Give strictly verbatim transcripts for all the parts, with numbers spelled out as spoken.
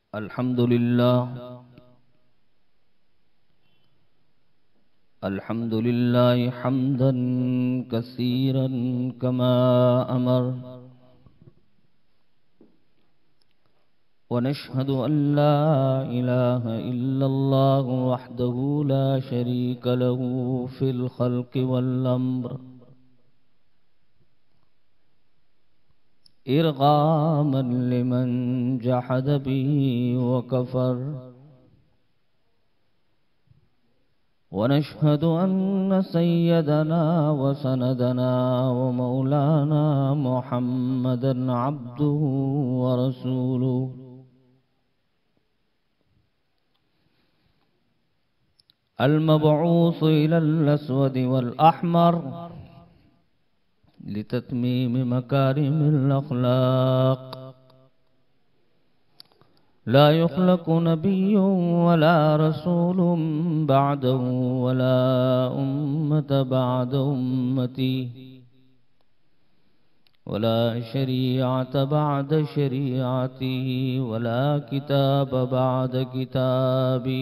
अल्हम्दुलिल्लाह अल्हम्दुलिल्लाहि हम्दन कसीरन कमा अमर व नशहदु अल्ला इलाहा इल्लल्लाहु वहदहु ला शरीका लहु फिल खल्क़ि वल अम्र इरगामन लिमन जहद बिही व कफर व नशहदु अन्न सय्यदना व सनदना व मौलाना मुहम्मदन अब्दुहु व रसूलुहु अल-मबऊस इलल अस्वद वल अहमर लितत्मीम मकारिमिल अखलाक ला युखलकु नबिय्युन वला रसूलुन बअदहु वला उम्मत बअद उम्मती वला शरीअत बअद शरीअती वला किताब बअद किताबी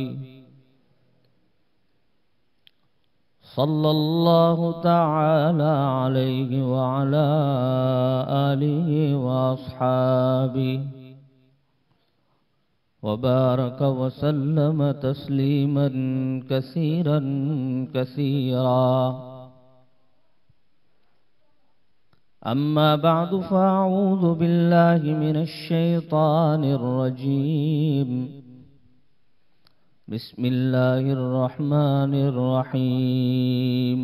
सल्लल्लाहु तआला अलैहि व अला आलिहि व अस्हाबिही व बारक व सल्लम तस्लीमन कसीरन कसीरा अम्मा बअदु फ़अऊज़ु बिल्लाहि मिनश शैतानिर रजीम बिस्मिल्लाहिर रहमानिर रहीम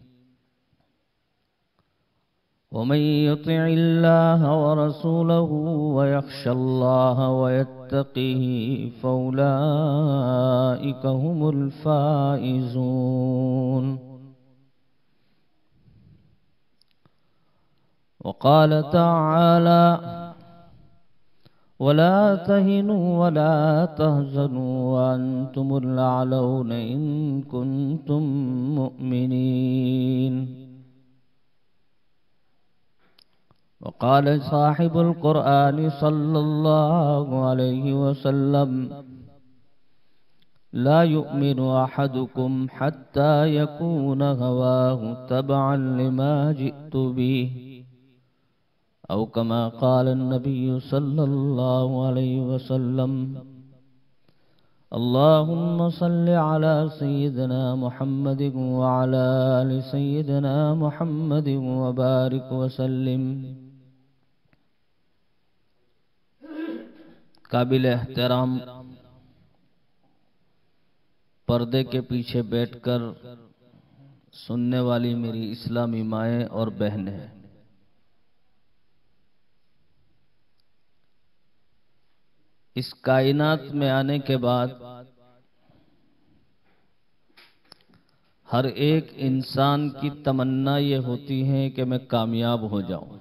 वमन युतिइल्लाह व रसूलहु व यख्शल्लाह व यत्तक़िही फ़उलाइका हुमुल फ़ाइज़ून वक़ाल तआला वला तहिनु वला तहज़नु वअंतुमुल अअलौना इन कुंतुम मुअमिनीन वक़ाल साहिबुल क़ुरआन सल्लल्लाहु अलैहि वसल्लम ला युमिनु अहदुकुम हत्ता यकून हवाहु तबअन लिमा जिअतु बिही औ कमा क़ाल अन्नबिय्यु सल्लल्लाहु अलैहि वसल्लम अल्लाहुम्मा सल्लि अला सय्यिदिना मुहम्मदिन व अला आलि सय्यिदिना मुहम्मदिन व बारिक व सल्लिम। काबिल एहतराम पर्दे के पीछे बैठकर सुनने वाली मेरी इस्लामी माएँ और बहनें, इस कायनात में आने के बाद हर एक इंसान की तमन्ना ये होती है कि मैं कामयाब हो जाऊं,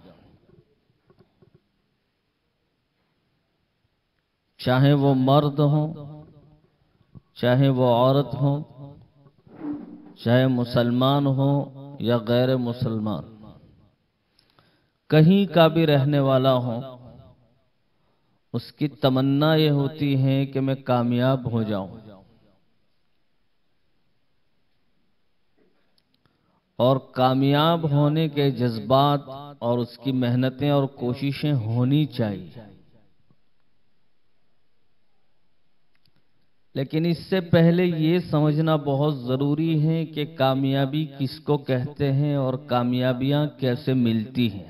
चाहे वो मर्द हो, चाहे वो औरत हो, चाहे मुसलमान हो या गैर मुसलमान, कहीं का भी रहने वाला हो, उसकी तमन्ना ये होती है कि मैं कामयाब हो जाऊं और कामयाब होने के जज्बात और उसकी मेहनतें और कोशिशें होनी चाहिए। लेकिन इससे पहले ये समझना बहुत जरूरी है कि कामयाबी किसको कहते हैं और कामयाबियां कैसे मिलती हैं।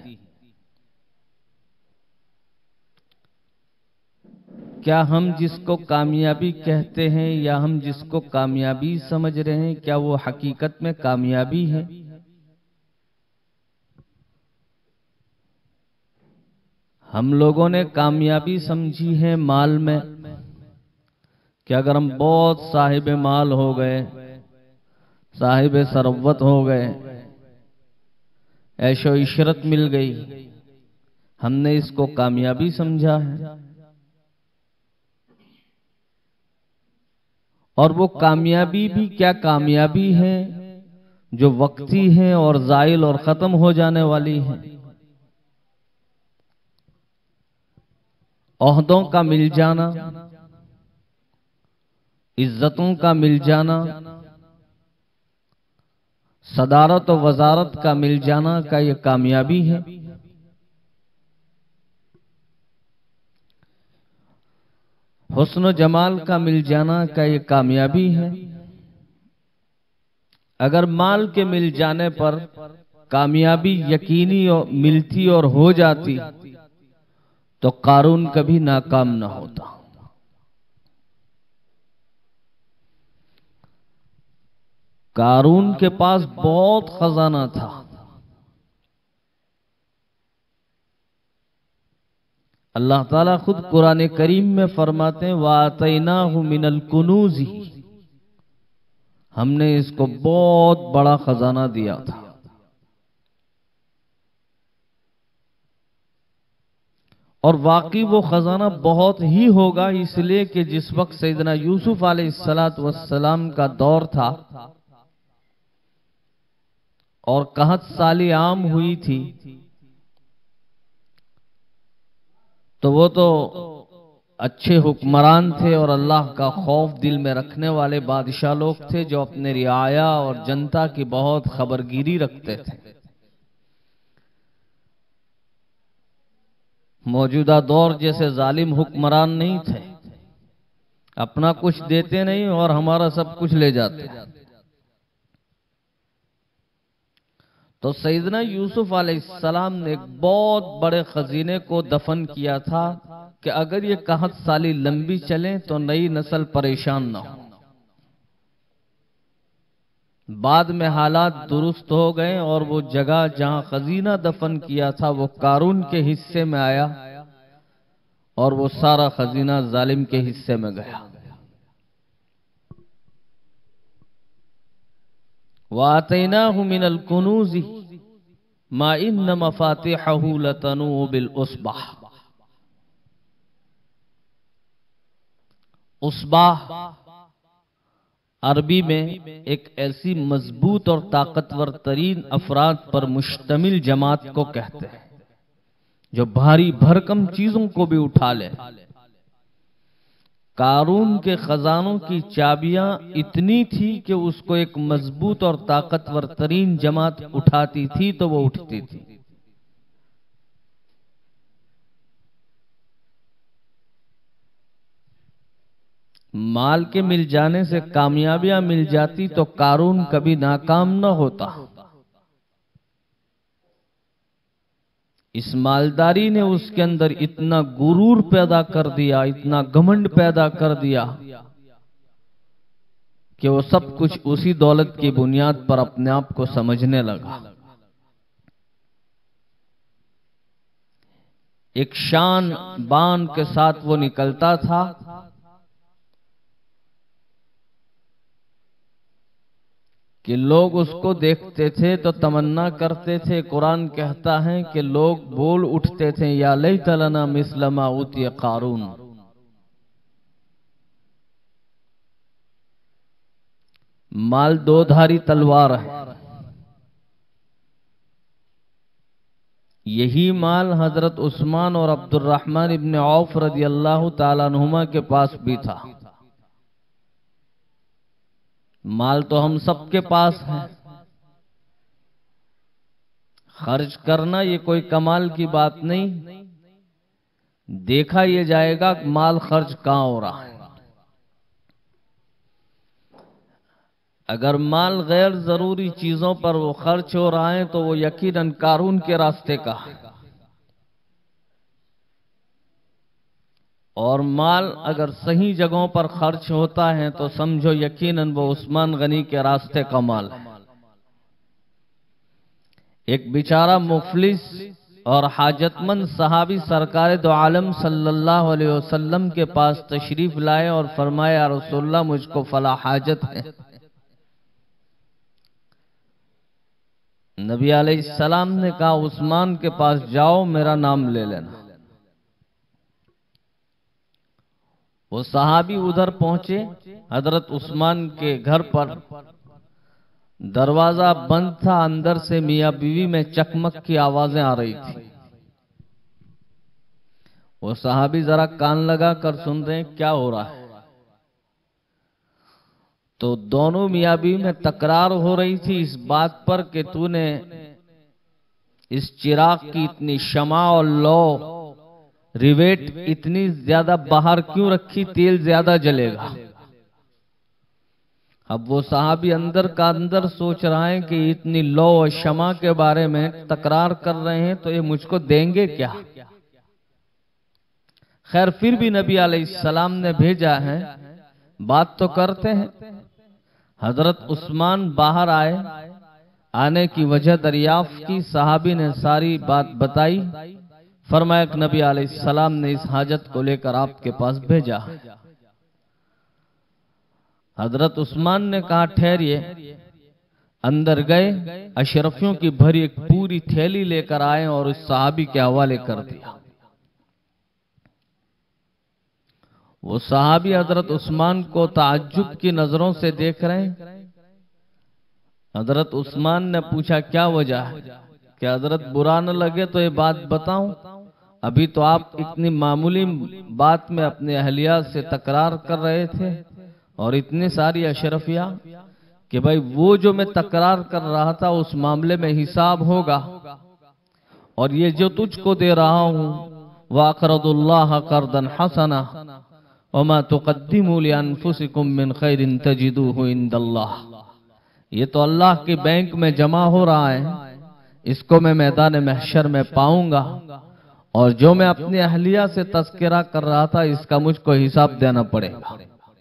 क्या हम जिसको कामयाबी कहते हैं या हम जिसको कामयाबी समझ रहे हैं, क्या वो हकीकत में कामयाबी है? हम लोगों ने कामयाबी समझी है माल में कि अगर हम बहुत साहिब माल हो गए, साहिब सरवत हो गए, ऐशो इशरत मिल गई, हमने इसको कामयाबी समझा है। और वो कामयाबी भी क्या कामयाबी है जो वक्ती है और ज़ाइल और खत्म हो जाने वाली है। ओहदों का मिल जाना, इज्जतों का मिल जाना, सदारत और वजारत का मिल जाना का ये कामयाबी है। हुस्न जमाल का मिल जाना का ये कामयाबी है। अगर माल के मिल जाने पर कामयाबी यकीनी और मिलती और हो जाती तो कारून कभी नाकाम ना होता। कारून के पास बहुत खजाना था। अल्लाह ताला खुद कुरान करीम में फरमाते हैं वातैनाहु मिनल कुनूज़ी, हमने इसको बहुत बड़ा खजाना दिया था। और वाकई वो खजाना बहुत ही होगा, इसलिए कि जिस वक्त सैयदना यूसुफ अलैहिस्सलातु वस्सलाम का दौर था और कहत साली आम हुई थी, तो वो तो अच्छे हुक्मरान थे और अल्लाह का खौफ दिल में रखने वाले बादशाह लोग थे जो अपने रियाया और जनता की बहुत खबरगिरी रखते थे। मौजूदा दौर जैसे जालिम हुक्मरान नहीं थे, अपना कुछ देते नहीं और हमारा सब कुछ ले जाते। तो सैयदना यूसुफ अलैहिस्सलाम ने एक बहुत बड़े खजीने को दफन किया था कि अगर ये कहत साली लंबी चले तो नई नस्ल परेशान ना हो। बाद में हालात दुरुस्त हो गए और वो जगह जहां खजीना दफन किया था वो कारून के हिस्से में आया और वो सारा खजीना जालिम के हिस्से में गया। वातैनाहु मिनल कुनूज़ी मा इन्न मफातिहहु लतनू बिल उस्बाह। उस्बाह अरबी में एक ऐसी मजबूत और ताकतवर तरीन अफराद पर मुश्तमिल जमात को कहते हैं जो भारी भरकम चीजों को भी उठा ले। कारून के खजानों की चाबियां इतनी थी कि उसको एक मजबूत और ताकतवर तरीन जमात उठाती थी तो वो उठती थी। माल के मिल जाने से कामयाबियां मिल जाती तो कारून कभी नाकाम न होता। इस मालदारी ने उसके अंदर इतना गुरूर पैदा कर दिया, इतना घमंड पैदा कर दिया कि वो सब कुछ उसी दौलत की बुनियाद पर अपने आप को समझने लगा। एक शान बान के साथ वो निकलता था कि लोग उसको देखते थे तो तमन्ना करते थे। कुरान कहता है कि लोग बोल उठते थे या लैत लना मिस्ल मा ऊतिय कारून। माल दो धारी तलवार है। यही माल हजरत उस्मान और अब्दुर्रहमान इब्न औफ रज़ी अल्लाह ताला अन्हुमा के पास भी था। माल तो हम सबके पास है, खर्च करना ये कोई कमाल की बात नहीं। देखा ये जाएगा माल खर्च कहां हो रहा है। अगर माल गैर जरूरी चीजों पर वो खर्च हो रहा है तो वो यकीनन कारून के रास्ते का है। और माल अगर सही जगहों पर खर्च होता है तो समझो यकीनन वो उस्मान गनी के रास्ते का माल है। एक बेचारा मुफलिस और हाजतमंद सहाबी सरकार दो आलम सल्लल्लाहु अलैहि वसल्लम के पास तशरीफ लाए और फरमाया या रसूलल्लाह मुझको फला हाजत है। नबी अलैहिस्सलाम ने कहा उस्मान के पास जाओ, मेरा नाम ले लेना। वो सहाबी उधर पहुंचे। हजरत उस्मान के घर पर दरवाजा बंद था, अंदर से मियां बीवी में चकमक की आवाजें आ रही थी। वो सहाबी जरा कान लगा कर सुन रहे हैं क्या हो रहा है। तो दोनों मियां बीवी में तकरार हो रही थी इस बात पर कि तूने इस चिराग की इतनी शमा और लौ रिवेट इतनी ज्यादा बाहर क्यों रखी, तेल ज्यादा जलेगा। अब वो साहबी अंदर का अंदर सोच रहा है कि इतनी लौ और शमा के बारे में तकरार कर रहे हैं तो ये मुझको देंगे क्या। खैर फिर भी नबी अलैहिस्सलाम ने भेजा है, बात तो करते हैं। हजरत उस्मान बाहर आए, आने की वजह दरियाफ्त की, साहबी ने सारी बात बताई। फरमाया कि नबी अलैहिस्सलाम ने इस हाजत को लेकर आपके पास भेजा। हजरत उस्मान ने कहा ठहरिए। अंदर गए, अशरफियों की भरी एक पूरी थैली लेकर आए और उस साहबी के हवाले कर दिया। वो साहबी हजरत उस्मान को ताज्जुब की नजरों से देख रहे हैं। हजरत उस्मान ने पूछा क्या वजह है, क्या हजरत बुरा न लगे तो ये बात बताऊं। अभी तो आप इतनी मामूली बात में अपने अहलिया से तकरार कर रहे थे और इतनी सारी अशरफिया कि भाई वो जो मैं तकरार कर रहा था उस मामले में हिसाब होगा, और ये जो तुझको दे रहा हूं वाक़रदुल्लाह कर्दन हसना वमा तुक़द्दिमू लिअन्फुसिकुम मिन खैरिन तजिदूहु इंदल्लाह। ये तो अल्लाह के बैंक में जमा हो रहा है, इसको मैं मैदान महशर में पाऊंगा, और जो मैं अपनी अहलिया से तस्करा कर रहा था इसका मुझको हिसाब देना पड़ेगा।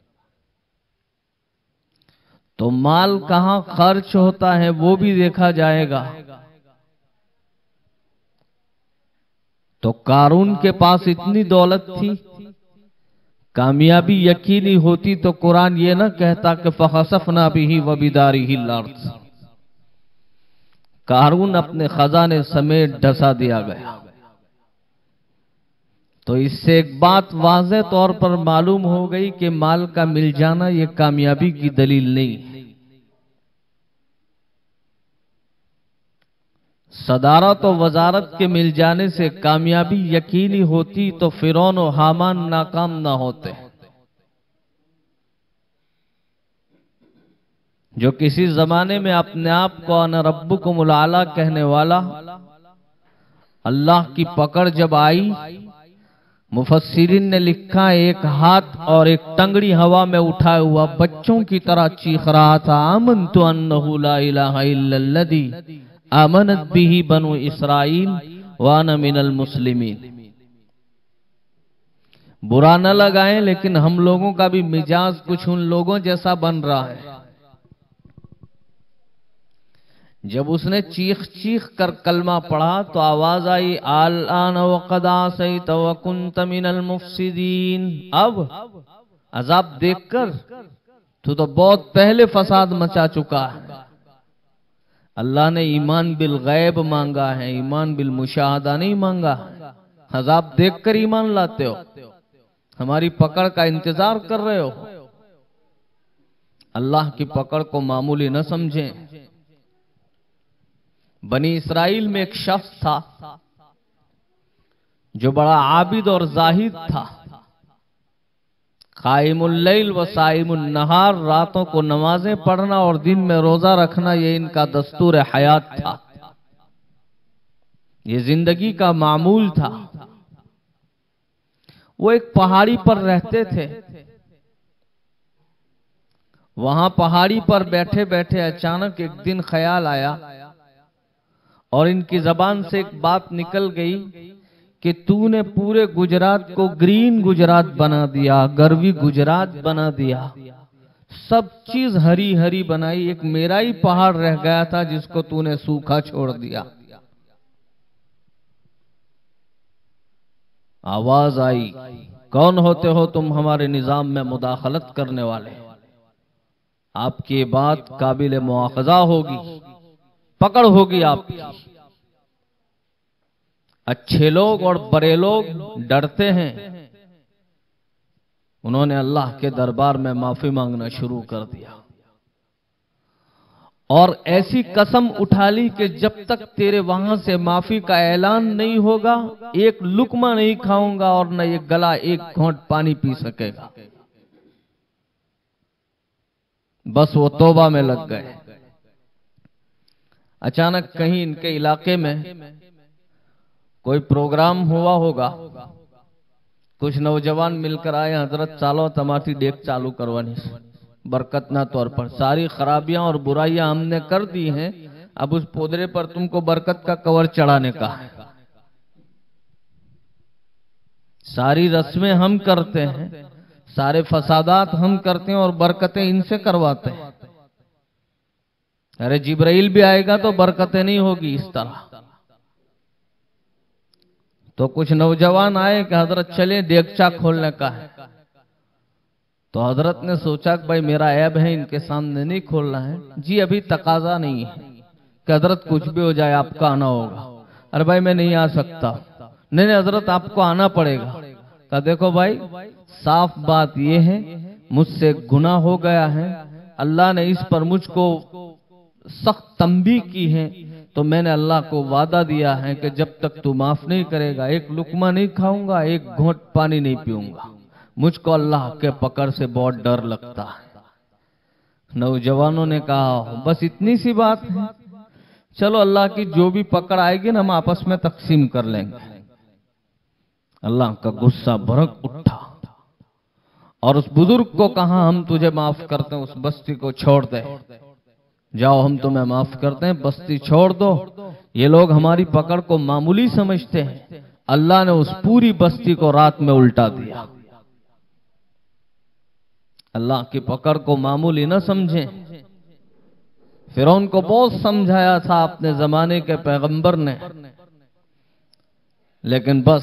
तो माल कहां खर्च होता है वो भी देखा जाएगा। तो कारून के पास इतनी दौलत थी, कामयाबी यकीनी होती तो कुरान ये ना कहता कि फखसफना बिही व बिदारिहिल अर्ज़। कारून अपने खजाने समेत डसा दिया गया। तो इससे एक बात वाज़े तौर पर मालूम हो गई कि माल का मिल जाना ये कामयाबी की दलील नहीं। सदारत और वजारत के मिल जाने से कामयाबी यकीनी होती तो फिरौन और हामान नाकाम ना होते। जो किसी जमाने में अपने आप को अना रब्बुकुमुल आला कहने वाला, अल्लाह की पकड़ जब आई, मुफस्सिरीन ने लिखा एक हाथ और एक टंगड़ी हवा में उठाए हुआ बच्चों की तरह चीख रहा था, आमनतु अन्नहु ला इलाहा इल्लल्लज़ी आमनत बिही बनु इसराइल व अना मिनल मुस्लिमीन। बुरा न लगाएं, लेकिन हम लोगों का भी मिजाज कुछ उन लोगों जैसा बन रहा है। जब उसने चीख चीख कर कलमा पढ़ा तो आवाज आई, आल-आन वक़द आसैत व कुन्त मिनल मुफ़सिदीन। अब अजाब देखकर तू तो बहुत पहले फसाद मचा चुका है। अल्लाह ने ईमान बिल गैब मांगा है, ईमान बिल मुशाहदा नहीं मांगा। अजाब देखकर ईमान लाते हो, हमारी पकड़ का इंतजार कर रहे हो। अल्लाह की पकड़ को मामूली न समझें। बनी इस्राइल में एक शख्स था जो बड़ा आबिद और जाहिद था। कायमुल लैल व साइमुन नहार, रातों को नमाजें पढ़ना और दिन में रोजा रखना ये इनका दस्तूर हयात था, ये जिंदगी का मामूल था। वो एक पहाड़ी पर रहते थे। वहां पहाड़ी पर बैठे बैठे अचानक एक दिन ख्याल आया और इनकी जबान से एक बात निकल गई कि तूने पूरे गुजरात को ग्रीन गुजरात बना दिया, गर्वी गुजरात बना दिया, सब चीज हरी हरी बनाई, एक मेरा ही पहाड़ रह गया था जिसको तूने सूखा छोड़ दिया। आवाज आई, कौन होते हो तुम हमारे निजाम में मुदाखलत करने वाले? आपकी बात काबिल मुआखजा होगी, पकड़ होगी आपकी। अच्छे लोग और बड़े लोग डरते हैं। उन्होंने अल्लाह के दरबार में माफी मांगना शुरू कर दिया और ऐसी कसम उठा ली कि जब तक तेरे वहां से माफी का ऐलान नहीं होगा एक लुकमा नहीं खाऊंगा और न ये गला एक घोंट पानी पी सकेगा। बस वो तौबा में लग गए। अचानक कहीं इनके इलाके में कोई प्रोग्राम हुआ होगा, कुछ नौजवान मिलकर आए, हजरत चालो तमाची डेक चालू करवानी बरकत ना तौर पर, सारी खराबियां और बुराइयां हमने कर दी हैं, अब उस पौधे पर तुमको बरकत का कवर चढ़ाने का है। सारी रस्में हम करते हैं, सारे फसादात हम करते हैं और बरकतें इनसे करवाते हैं। अरे जिब्राइल भी आएगा तो बरकतें नहीं होगी इस तरह। तो कुछ नौजवान आए कि हजरत चले देगचा खोलने का है। तो हजरत ने सोचा कि भाई मेरा ऐब है, इनके सामने नहीं खोलना है। जी अभी तकाजा नहीं है कि हजरत कुछ भी हो जाए आपका आना होगा। अरे भाई मैं नहीं आ सकता। नहीं नहीं हजरत आपको आना पड़ेगा। कहा देखो भाई साफ बात यह है, मुझसे गुनाह हो गया है, अल्लाह ने इस पर मुझको सख्त तंबीह की है, तो मैंने अल्लाह को वादा दिया है कि जब तक तू माफ नहीं करेगा एक लुकमा नहीं खाऊंगा, एक घोंट पानी नहीं पीऊंगा। मुझको अल्लाह के पकड़ से बहुत डर लगता है। नौजवानों ने कहा बस इतनी सी बात है, चलो अल्लाह की जो भी पकड़ आएगी ना हम आपस में तकसीम कर लेंगे। अल्लाह का गुस्सा भड़क उठा और उस बुजुर्ग को कहा हम तुझे माफ करते हैं, उस बस्ती को छोड़ दे, जाओ हम तुम्हें माफ करते हैं, बस्ती छोड़ दो। ये लोग हमारी पकड़ को मामूली समझते हैं, अल्लाह ने उस पूरी बस्ती को रात में उल्टा दिया। अल्लाह की पकड़ को मामूली न समझें। फिरौन को बहुत समझाया था अपने जमाने के पैगंबर ने, लेकिन बस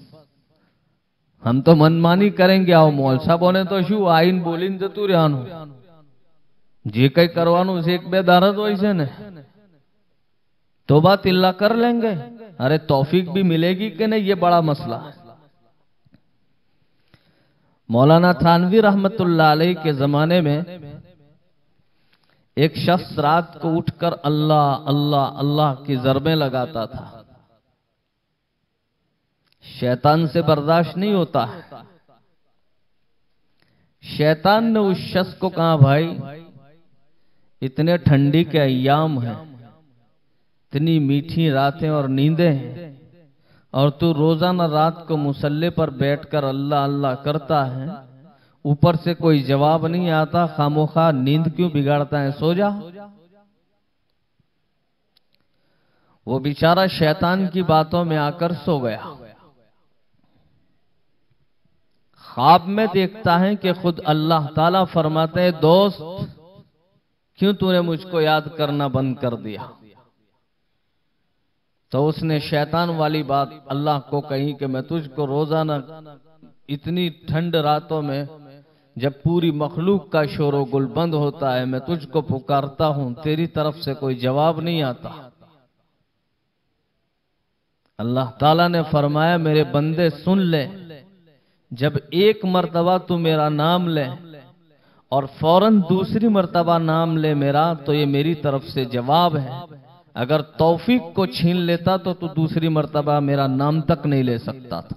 हम तो मनमानी करेंगे। आओ मौल साहब ने तो शू आइन बोलीन जतू रहानु, जे कई करवानु उसे एक बेदारत वैसे ने तोबा तिल्ला कर लेंगे। अरे तौफीक भी मिलेगी कि नहीं ये बड़ा मसला है। मौलाना थानवी रहमतुल्लाह अलैह के जमाने में एक शख्स रात को उठकर अल्लाह अल्लाह अल्लाह की ज़रबें लगाता था। शैतान से बर्दाश्त नहीं होता है। शैतान ने उस शख्स को कहा भाई इतने ठंडी के अय्याम हैं, इतनी मीठी रातें और नींदें हैं, और तू रोजाना रात को मुसल्ले पर बैठकर अल्लाह अल्लाह करता है, ऊपर से कोई जवाब नहीं आता, खामोखा नींद क्यों बिगाड़ता है, सो जा। वो बेचारा शैतान की बातों में आकर सो गया। ख्वाब में देखता है कि खुद अल्लाह ताला फरमाते हैं दोस्त क्यों तूने मुझको याद करना बंद कर दिया। तो उसने शैतान वाली बात अल्लाह को कही कि मैं तुझको रोजाना इतनी ठंड रातों में जब पूरी मखलूक का शोरो गुल बंद होता है मैं तुझको पुकारता हूं, तेरी तरफ से कोई जवाब नहीं आता। अल्लाह ताला ने फरमाया मेरे बंदे सुन ले, जब एक मर्तबा तू मेरा नाम ले और फौरन दूसरी मर्तबा नाम ले मेरा, तो ये मेरी तरफ से जवाब है। अगर तौफीक को छीन लेता तो तू दूसरी मर्तबा मेरा नाम तक नहीं ले सकता था।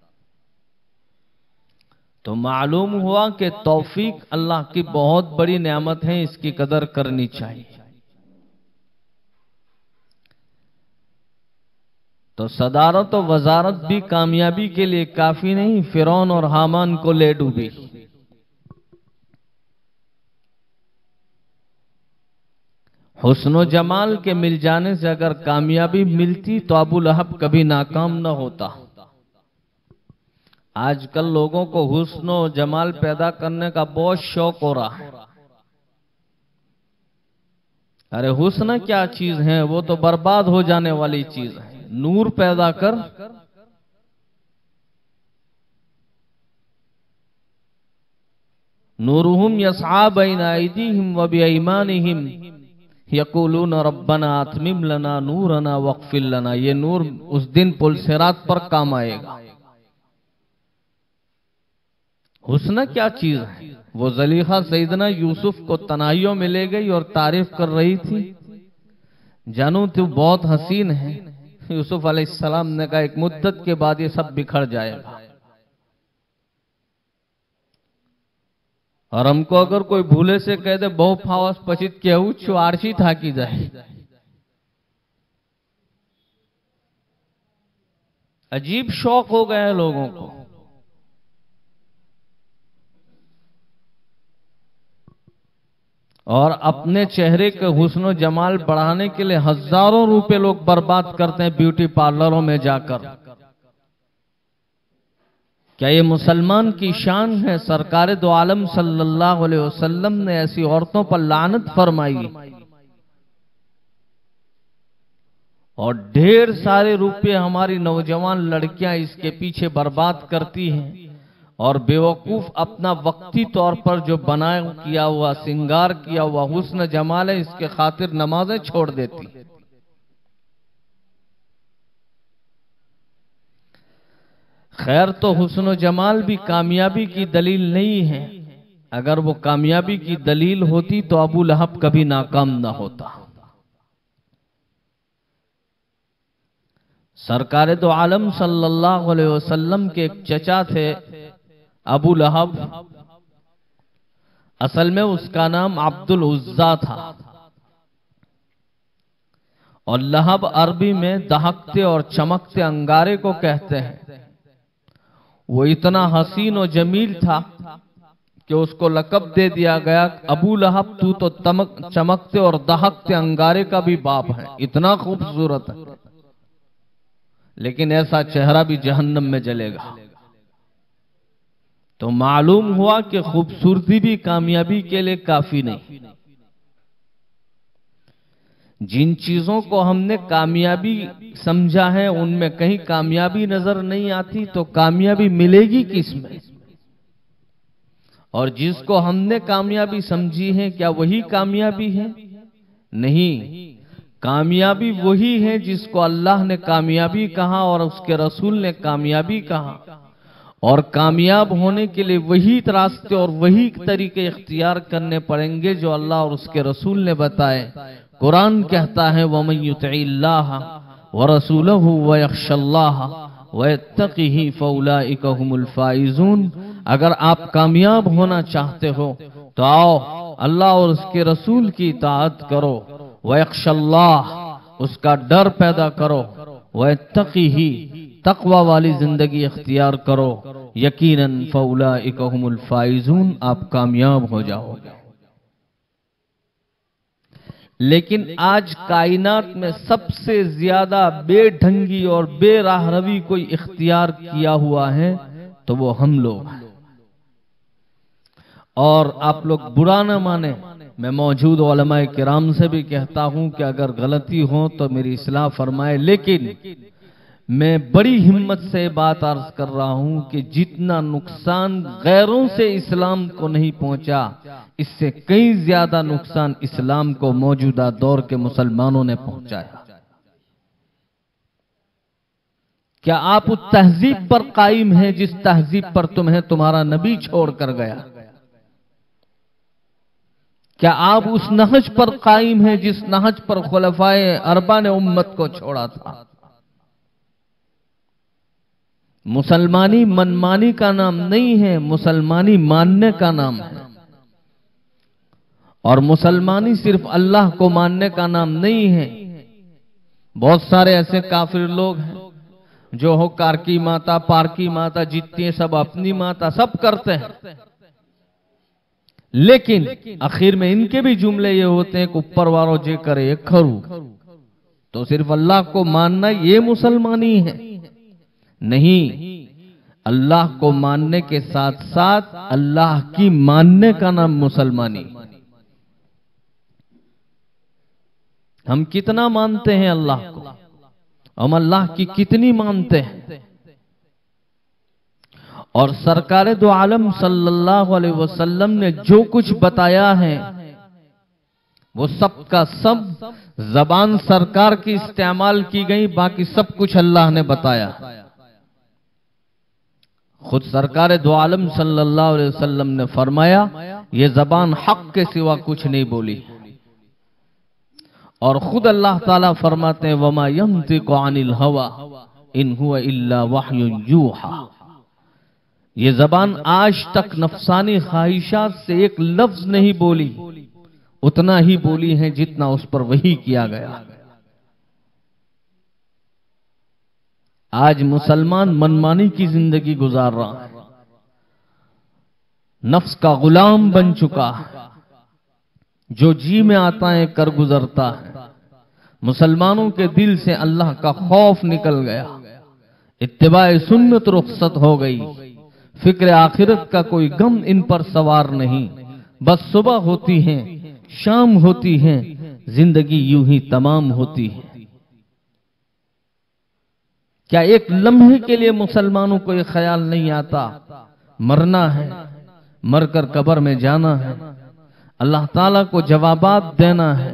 तो मालूम हुआ कि तौफीक अल्लाह की बहुत बड़ी नेमत है, इसकी कदर करनी चाहिए। तो सदारत और वजारत भी कामयाबी के लिए काफी नहीं, फिरौन और हामान को ले डूबी। हुस्न जमाल के मिल जाने से अगर कामयाबी मिलती तो अबू लहब कभी नाकाम न होता। आजकल लोगों को हुस्न जमाल पैदा करने का बहुत शौक हो रहा है। अरे हुस्न क्या चीज है, वो तो बर्बाद हो जाने वाली चीज है। नूर पैदा कर, नूरुहुम यस्आ बैना अयदीहिम व बिअयमानिहिम यक़ूलून रब्बना अतमिम लना नूरना वग़फ़िर लना। ये नूर उस दिन पुल सिरात पर काम आएगा। हुस्न क्या चीज है। वो ज़लीखा सैयदना यूसुफ को तनाइयों में ले गई और तारीफ कर रही थी, जानू तू बहुत हसीन है। यूसुफ अलैहिस्सलाम ने कहा एक मुद्दत के बाद ये सब बिखर जाएगा। और हमको अगर कोई भूले से कह दे बहु फावस पचित केहू चुआरसी था की जाए, अजीब शौक हो गया है लोगों को। और अपने चेहरे के हुस्न जमाल बढ़ाने के लिए हजारों रुपए लोग बर्बाद करते हैं ब्यूटी पार्लरों में जाकर। क्या ये मुसलमान की शान है? सरकार दो आलम सल्लल्लाहु अलैहि वसल्लम ने ऐसी औरतों पर लानत फरमाई और ढेर सारे रुपए हमारी नौजवान लड़कियां इसके पीछे बर्बाद करती हैं और बेवकूफ अपना वक्ती तौर पर जो बनाया किया हुआ सिंगार किया हुआ हुस्न जमाल है इसके खातिर नमाजें छोड़ देती। खैर, तो हुस्न जमाल भी कामयाबी की दलील नहीं है। अगर वो कामयाबी की दलील होती तो अबू लहब कभी नाकाम ना होता। सरकार दो आलम सल्लल्लाहु अलैहि वसल्लम के एक चचा थे अबू लहब। असल में उसका नाम अब्दुल उज्जा था और लहब अरबी में दहकते और चमकते अंगारे को कहते हैं। वो इतना हसीन और जमील था कि उसको लक़ब दे दिया गया अबू लहब, तू तो तमक चमकते और दहकते अंगारे का भी बाप है, इतना खूबसूरत है। लेकिन ऐसा चेहरा भी जहन्नम में जलेगा। तो मालूम हुआ कि खूबसूरती भी कामयाबी के लिए काफी नहीं। जिन चीजों को हमने कामयाबी समझा है उनमें कहीं कामयाबी नजर नहीं आती तो कामयाबी मिलेगी किसमें? और जिसको हमने कामयाबी समझी है क्या वही कामयाबी है? नहीं, कामयाबी वही है जिसको अल्लाह ने कामयाबी कहा और उसके रसूल ने कामयाबी कहा। और कामयाब होने के लिए वही रास्ते और वही तरीके इख्तियार करने पड़ेंगे जो अल्लाह और उसके रसूल ने बताए। कुरान कहता है वमन युतिइल्लाह व रसूलहु व यख्शल्लाह व यत्तक़िही फउलाइका हुमुल फाइजून। अगर आप कामयाब होना चाहते हो तो आओ अल्लाह और उसके रसूल की इताअत करो, व यख्शल्लाह उसका डर पैदा करो, व यत्तक़िही तक़वा वाली जिंदगी इख्तियार करो, यकीनन फउलाइका हुमुल फाइजून, आप कामयाब हो जाओगे। लेकिन आज कायनात में सबसे ज्यादा बेढंगी और बेराहरवी कोई इख्तियार किया हुआ है तो वो हम लोग हैं। और आप लोग बुरा न माने, मैं मौजूद उलमाए किराम से भी कहता हूं कि अगर गलती हो तो मेरी इस्लाह फरमाए। लेकिन मैं बड़ी हिम्मत से बात अर्ज कर रहा हूं कि जितना नुकसान गैरों से इस्लाम को नहीं पहुंचा, इससे कई ज्यादा नुकसान इस्लाम को मौजूदा दौर के मुसलमानों ने पहुंचाया। क्या आप उस तहजीब पर कायम हैं जिस तहजीब पर तुम्हें तुम्हारा नबी छोड़ कर गया? क्या आप उस नहज पर कायम हैं जिस नहज पर खुलफाए अरबा ने उम्मत को छोड़ा था? मुसलमानी मनमानी का नाम नहीं है, मुसलमानी मानने का नाम है। और मुसलमानी सिर्फ अल्लाह को मानने का नाम नहीं है। बहुत सारे ऐसे काफिर लोग हैं जो हो कारकी माता, पारकी माता, जितनी सब अपनी माता सब करते हैं, लेकिन आखिर में इनके भी जुमले ये होते हैं कि ऊपर वालों जे करे खरू। तो सिर्फ अल्लाह को मानना ये मुसलमानी है? नहीं, अल्लाह को मानने के साथ साथ अल्लाह की मानने का नाम मुसलमानी। हम कितना मानते हैं अल्लाह को, हम अल्लाह की कितनी मानते हैं? और सरकार दो आलम सल्लल्लाहु अलैहि वसल्लम ने जो कुछ बताया है वो सब का सब जबान सरकार की इस्तेमाल की गई, बाकी सब कुछ अल्लाह ने बताया। खुद सरकार दो आलम सल्लल्लाहु अलैहि वसल्लम ने फरमाया ये जबान हक के सिवा कुछ नहीं बोली। और खुद अल्लाह ताला फरमाते हैं वमा यंतिकु अनिल हवा इन हुवा इल्ला वह्युन यूहा। ये जबान आज तक नफसानी ख्वाहिशात से एक लफ्ज नहीं बोली, उतना ही बोली है जितना उस पर वही किया गया। आज मुसलमान मनमानी की जिंदगी गुजार रहा है, नफ्स का गुलाम बन चुका है, जो जी में आता है कर गुजरता है। मुसलमानों के दिल से अल्लाह का खौफ निकल गया, इत्तिबाए सुन्नत रुखसत हो गई, फिक्र आखिरत का कोई गम इन पर सवार नहीं। बस सुबह होती है, शाम होती है, जिंदगी यूं ही तमाम होती है। क्या एक लम्हे के लिए मुसलमानों को यह ख्याल नहीं आता मरना है, मरकर कब्र में जाना है, अल्लाह ताला को जवाबात देना है।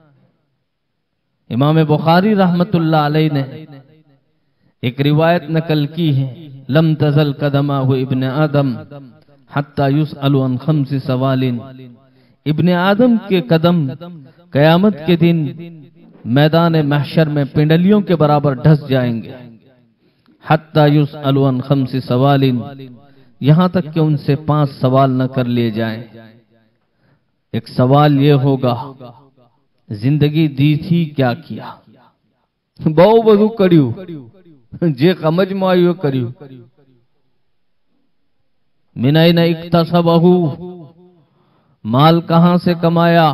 इमाम बुखारी रहमतुल्लाह अलैह ने एक रिवायत नकल की है, लम तजल कदमा हु इब्ने आदम हत्ता युसअलु अन खम्सी सवालिन। इब्ने आदम के कदम कयामत के दिन मैदान महशर में पिंडलियों के बराबर ढस जाएंगे। हत्ता युसअलु अन खम्सी सवालिन, यहां तक कि उनसे पांच सवाल न कर लिए जाएं। एक सवाल ये होगा, जिंदगी दी थी क्या किया? बहु बधु कर्यु, जे समझ में आयो कर्यु। मिनैन इक्तसबहु, माल कहां से कमाया?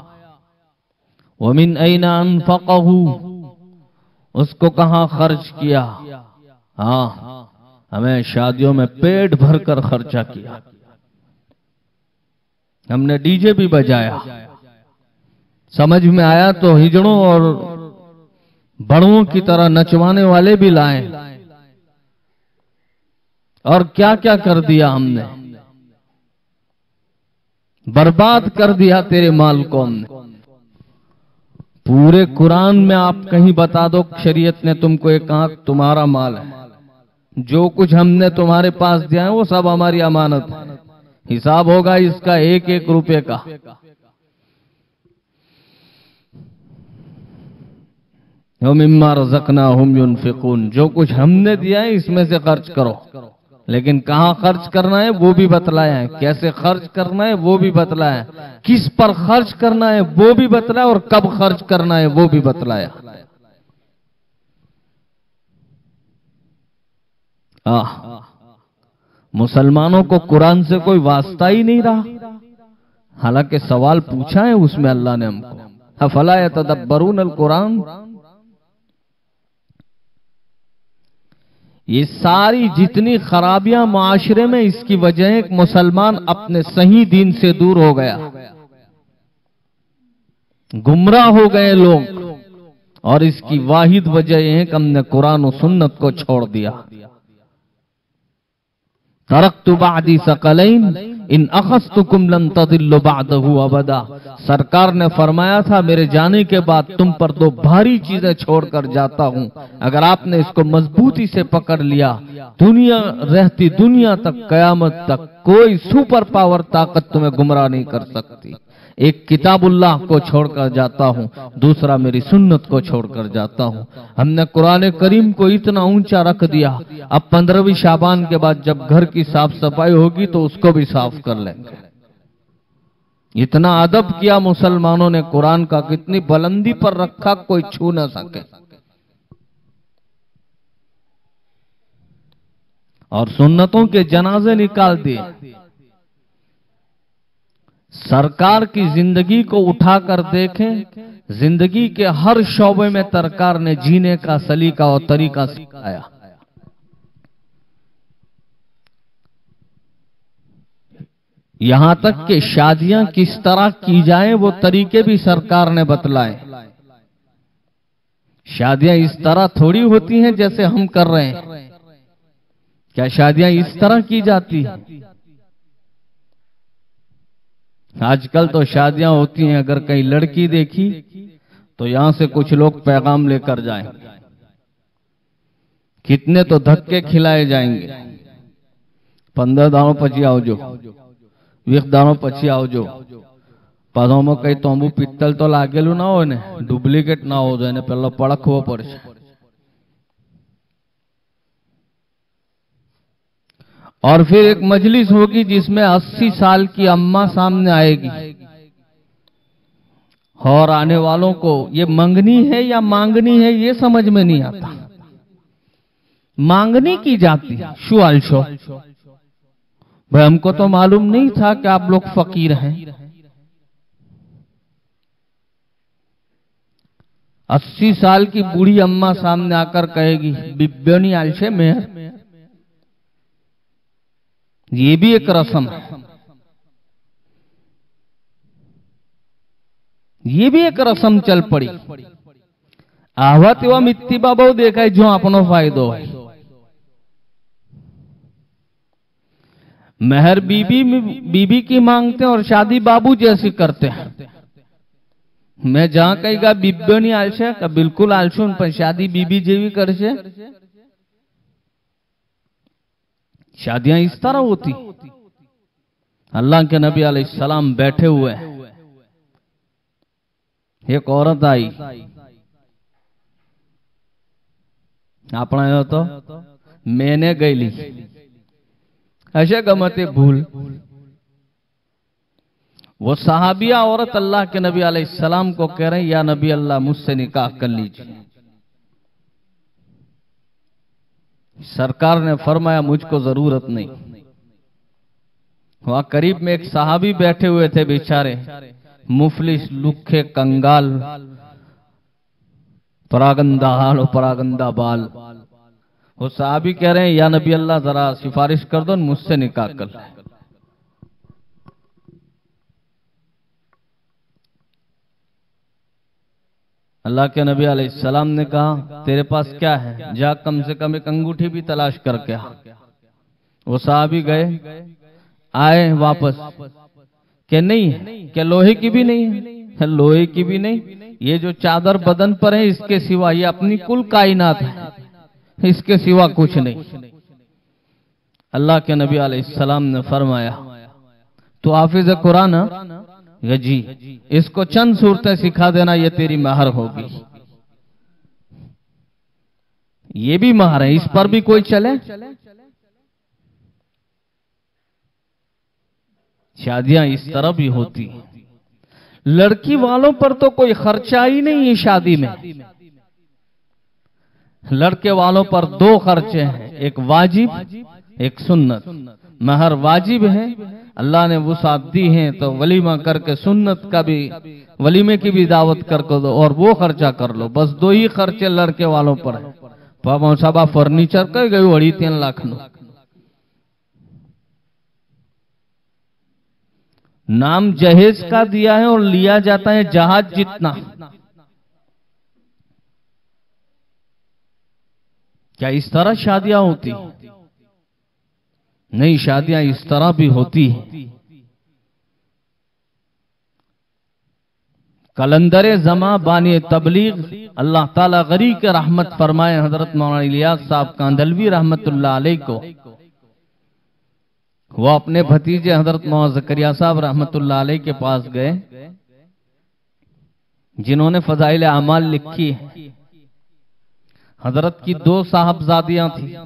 वमिन ऐना अनफक़हु, उसको कहां खर्च किया? हाँ, हमें शादियों में पेट भरकर खर्चा किया, हमने डीजे भी बजाया, समझ में आया तो हिजड़ों और बड़ों की तरह नचवाने वाले भी लाए, और क्या क्या कर दिया हमने, बर्बाद कर दिया तेरे माल को हमने। पूरे कुरान में आप कहीं बता दो शरीयत ने तुमको एक कहा तुम्हारा माल है, जो कुछ हमने तुम्हारे पास दिया है वो सब हमारी अमानत है, हिसाब होगा इसका एक एक रुपए का। मिम्मा रज़क़नाहुम युनफ़िक़ून, जो कुछ हमने दिया है इसमें से खर्च करो, लेकिन कहां खर्च करना है वो भी बतलाया है, कैसे खर्च करना है वो भी बतलाया है, किस पर खर्च करना है वो भी बतलाया, और कब खर्च करना है वो भी बतलाया। आह, मुसलमानों को कुरान से कोई वास्ता ही नहीं रहा। हालांकि सवाल पूछा है उसमें अल्लाह ने हमको, अफला यतदब्बरून अल कुरान। ये सारी जितनी खराबियां माशरे में, इसकी वजह एक मुसलमान अपने सही दीन से दूर हो गया, गुमराह हो गए लोग, और इसकी वाहिद वजह यह है कि हमने कुरान और सुन्नत को छोड़ दिया। तरक्तु बादी सकलैन इन अखस्तुकुम लन तदिल्लु बादहु अबदा। सरकार ने फरमाया था मेरे जाने के बाद तुम पर दो भारी चीजें छोड़कर जाता हूं, अगर आपने इसको मजबूती से पकड़ लिया, दुनिया रहती दुनिया तक, कयामत तक कोई सुपर पावर ताकत तुम्हें गुमराह नहीं कर सकती। एक किताबुल्लाह को छोड़कर जाता हूं, दूसरा मेरी सुन्नत को छोड़कर जाता हूं। हमने कुरान करीम को इतना ऊंचा रख दिया, अब पंद्रहवीं शाबान के बाद जब घर की साफ सफाई होगी तो उसको भी साफ कर लेंगे। इतना अदब किया मुसलमानों ने कुरान का, कितनी बुलंदी पर रखा कोई छू ना सके। और सुन्नतों के जनाजे निकाल दिए। सरकार की जिंदगी को उठाकर देखें, जिंदगी के हर शोबे में सरकार ने जीने का सलीका और तरीका सिखाया। यहां तक कि शादियां किस तरह की जाए वो तरीके भी सरकार ने बतलाए। शादियां इस तरह थोड़ी होती हैं जैसे हम कर रहे हैं, क्या शादियां इस तरह की जाती हैं? आजकल तो शादियां होती हैं, अगर कहीं लड़की देखी तो यहां से कुछ लोग पैगाम लेकर जाएंगे, कितने तो धक्के खिलाए जाएंगे। पंद्रह दानों पची आओ जो, वीस दानों पची आओ जो, पदों में कई तोंबू पित्तल तो लागेलू ना हो ने, डुप्लीकेट ना हो जाए, पहले पड़खવો પડશે। और फिर एक मजलिस होगी जिसमें अस्सी साल की अम्मा सामने आएगी और आने वालों को ये मंगनी है या मांगनी है ये समझ में नहीं आता। मांगनी की जाती शु आलशो, भाई हमको तो मालूम नहीं था कि आप लोग फकीर हैं। अस्सी साल की बूढ़ी अम्मा सामने आकर कहेगी बिब्योनी आलशे मेहर। ये भी एक रस्म है, ये भी एक रस्म चल पड़ी। आहवत एवं इत्तिबा बहु देखा है जो अपनो फायदो है। मेहर बीबी बीबी की मांगते हैं और शादी बाबू जैसी करते हैं। मैं जहां कहेगा बिब्यो नहीं आलशे का बिल्कुल आलशून पर शादी बीबी जेवी कर से। शादियां इस तरह होती। अल्लाह के नबी अलैहिस्सलाम बैठे हुए हैं, एक औरत आई, अपना तो मैंने गईली ऐसे गमते भूल। वो सहाबिया औरत अल्लाह के नबी अलैहिस्सलाम को कह रहे हैं या नबी अल्लाह मुझसे निकाह कर लीजिए। सरकार ने फरमाया मुझको जरूरत नहीं। वहां करीब में एक सहाबी बैठे हुए थे, बेचारे मुफलिस लुखे कंगाल, परागंदा हाल और परागंदा बाल। वो सहाबी कह रहे हैं या नबी अल्लाह जरा सिफारिश कर दो मुझसे निकाह कर। अल्लाह के नबी अलैहिस्सलाम ने कहा तेरे पास क्या है, जा कम से कम एक अंगूठी भी तलाश करके आ। वो सहाबी गए, आए वापस क्या नहीं है, क्या लोहे की भी नहीं है, लोहे की भी नहीं। ये जो चादर बदन पर है इसके सिवा ये अपनी कुल कायनात है, इसके सिवा कुछ नहीं। अल्लाह के नबी अलैहिस्सलाम ने फरमाया तो हाफिज कुरान है जी, इसको चंद सूरतें सिखा देना, ये तेरी महर होगी। ये भी महर है, इस पर भी कोई चले। शादियां इस तरह भी होती हैं। लड़की वालों पर तो कोई खर्चा ही नहीं है शादी में। लड़के वालों पर दो खर्चे हैं, एक वाजिब एक सुन्नत। महर वाजिब है, अल्लाह ने वुसात दी है तो वलीमा करके सुन्नत का भी वलीमे की भी दावत करके दो और वो खर्चा कर लो। बस दो ही खर्चे लड़के वालों पर है। पापा साहब फर्नीचर कर गए अड़ी तीन लाख नो। नाम जहेज का दिया है और लिया जाता है जहाज जितना। क्या इस तरह शादियां होती? नहीं, शादियां इस तरह भी होती हैं। कलंदरे जमा बानी तबलीग अल्लाह ताला गरी के रहमत फरमाए हजरत मौलाना इलियास साहब कांदलवी रहमतुल्लाह अलैह को। वो अपने भतीजे हजरत मौलाना ज़करिया साहब रहमतुल्लाह अलैह के पास गए, जिन्होंने फजाइल अमाल लिखी है। हजरत की दो साहबजादियां थी।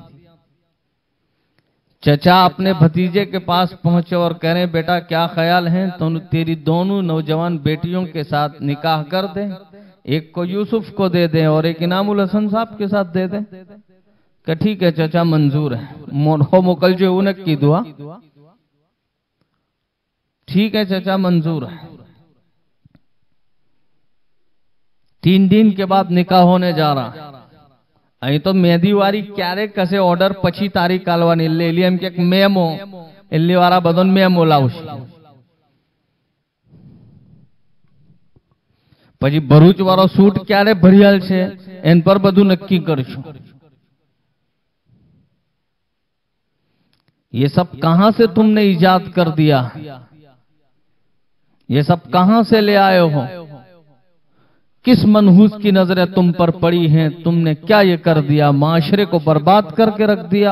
चचा अपने भतीजे के पास पहुंचे और कह रहे बेटा क्या ख्याल है, तो तेरी दोनों नौजवान बेटियों के साथ निकाह कर दे, एक को यूसुफ को दे दें और एक इनामुल हसन साहब के साथ दे दें। कि ठीक है चचा मंजूर है, मोनो मोकल जो उन्हें की दुआ। ठीक है चचा मंजूर है। तीन दिन के बाद निकाह होने जा रहा है। અહીં તો મેદીવારી ક્યારેક કશે ઓર્ડર પછી તારીખ કાલવાની એટલે એટલે એમ કે મેમો એટલે વાળા બધોને મેમો લાવશે। પછી ભરૂચ વાળો શૂટ ક્યારે ભરિયાલ છે એન પર બધું નક્કી કરશું। ये सब कहां से तुमने इजाद कर दिया, ये सब कहां से ले आए हो, किस मनहूस की नजरें तुम पर पड़ी हैं, तुमने क्या ये कर दिया, माशरे को बर्बाद करके रख दिया।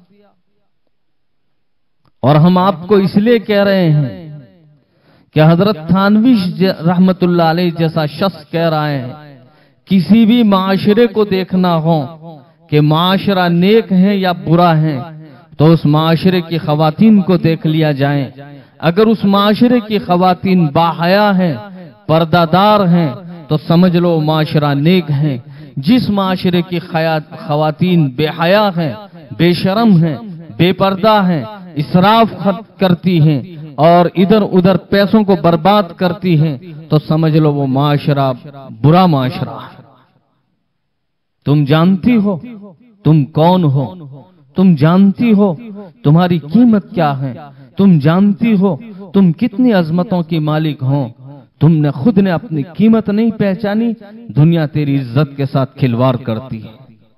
और हम आपको इसलिए कह रहे हैं कि हजरत थानवी रहमतुल्लाह अलैह जैसा शख्स कह रहा है किसी भी माशरे को देखना हो कि माशरा नेक है या बुरा है, तो उस माशरे की खवातीन को देख लिया जाए। अगर उस माशरे की खवातीन बाहया हैं, पर्दादार हैं, तो समझ लो माशरा नेक है। जिस माशरे की खवातीन बेहया हैं, बेशरम हैं, बेपर्दा हैं, इसराफ करती हैं और इधर उधर पैसों को बर्बाद करती हैं, तो समझ लो वो माशरा बुरा माशरा है। तुम जानती हो तुम कौन हो, तुम जानती हो तुम्हारी कीमत क्या है, तुम जानती हो तुम कितनी अजमतों की मालिक हो। तुमने खुद ने अपनी कीमत नहीं पहचानी, दुनिया तेरी इज्जत के साथ खिलवाड़ करती है।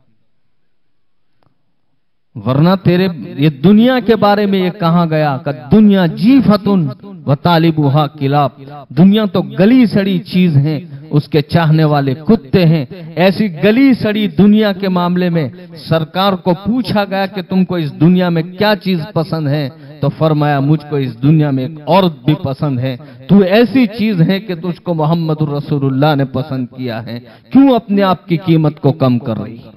वरना तेरे ये दुनिया के बारे में ये कहा गया कि दुनिया जीफतुन व तालिबुहा किलाब, दुनिया तो गली सड़ी चीज है, उसके चाहने वाले कुत्ते हैं। ऐसी गली सड़ी दुनिया के मामले में सरकार को पूछा गया कि तुमको इस दुनिया में क्या चीज पसंद है, तो फरमाया मुझको इस दुनिया में एक औरत भी पसंद है। तू ऐसी चीज है कि तुझको मोहम्मद रसूलुल्लाह ने पसंद किया है, क्यों अपने आप की कीमत को कम कर रही है?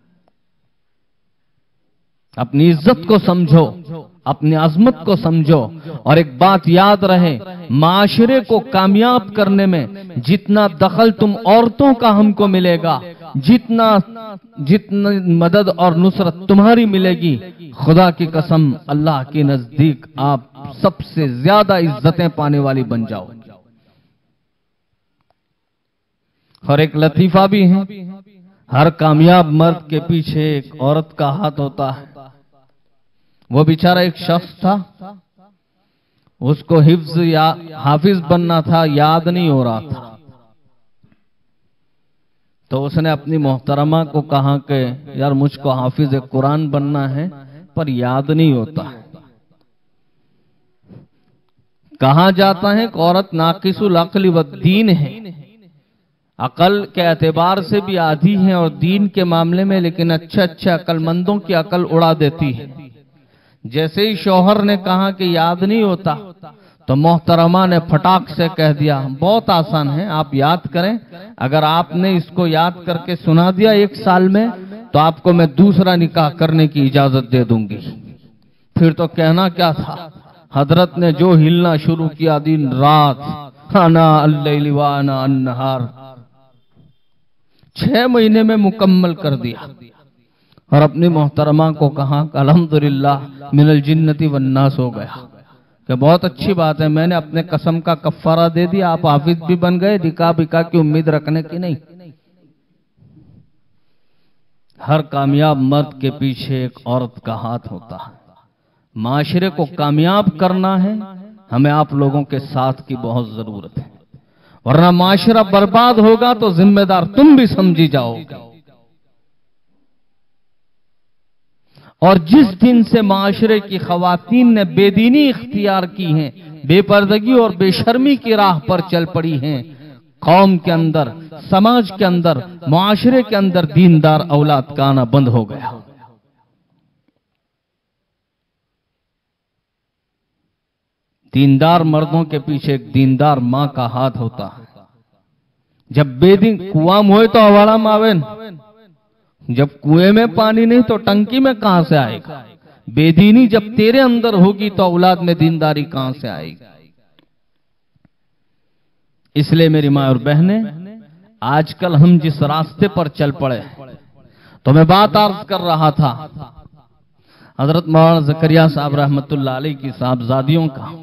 अपनी इज्जत को समझो, अपनी अजमत को समझो। और एक बात याद रहे, माशरे को कामयाब करने में जितना दखल तुम औरतों का हमको मिलेगा, जितना जितना मदद और नुसरत तुम्हारी मिलेगी, खुदा की कसम अल्लाह के नजदीक आप सबसे ज्यादा इज्जतें पाने वाली बन जाओ। और एक लतीफा भी है, हर कामयाब मर्द के पीछे एक औरत का हाथ होता है। वो बेचारा एक शख्स था, उसको हिफ्ज या हाफिज बनना था, याद नहीं हो रहा था। तो उसने अपनी मोहतरमा को कहा कि यार मुझको हाफिज कुरान बनना है, पर याद नहीं होता। कहा जाता है कि औरत नाकिसुल अक्ल व दीन है, अकल के एतबार से भी आधी है और दीन के मामले में, लेकिन अच्छे अच्छे अकलमंदों की अकल उड़ा देती है। जैसे ही शौहर ने कहा कि याद नहीं होता, तो मोहतरमा ने फटाक से कह दिया बहुत आसान है, आप याद करें। अगर आपने इसको याद करके सुना दिया एक साल में, तो आपको मैं दूसरा निकाह करने की इजाजत दे दूंगी। फिर तो कहना क्या था, हजरत ने जो हिलना शुरू किया दिन रात, आना अल्लैल व आना अन्नहार, छह महीने में मुकम्मल कर दिया। और अपनी मोहतरमा को कहा अल्हम्दुलिल्लाह मिनल जिन्नति वन्नास हो गया, कि बहुत अच्छी बात है, मैंने अपने कसम का कफ्फारा दे दिया, आप हाफिज भी बन गए, निकाह बिका की उम्मीद रखने की नहीं। हर कामयाब मर्द के पीछे एक औरत का हाथ होता है। माशरे को कामयाब करना है, हमें आप लोगों के साथ की बहुत जरूरत है, वरना माशरा बर्बाद होगा तो जिम्मेदार तुम भी समझी जाओगे। और जिस दिन से माशरे की खवातीन ने बेदीनी इख्तियार की है, बेपर्दगी और बेशर्मी की राह पर चल पड़ी हैं, कौम के अंदर, समाज के अंदर, माशरे के अंदर दीनदार औलाद का आना बंद हो गया। दीनदार मर्दों के पीछे एक दीनदार मां का हाथ होता है। जब बेदीन कुआं मोए तो अवाड़ा मावेन, जब कुएं में पानी नहीं तो टंकी में कहां से आएगा। बेदीनी जब तेरे अंदर होगी तो औलाद में दीनदारी कहां से आएगी। इसलिए मेरी माँ और बहनें, आजकल हम जिस रास्ते पर चल पड़े, तो मैं बात अर्ज कर रहा था हजरत मौलाना ज़करिया साहब रहमतुल्लाह अलैह की साहबजादियों का।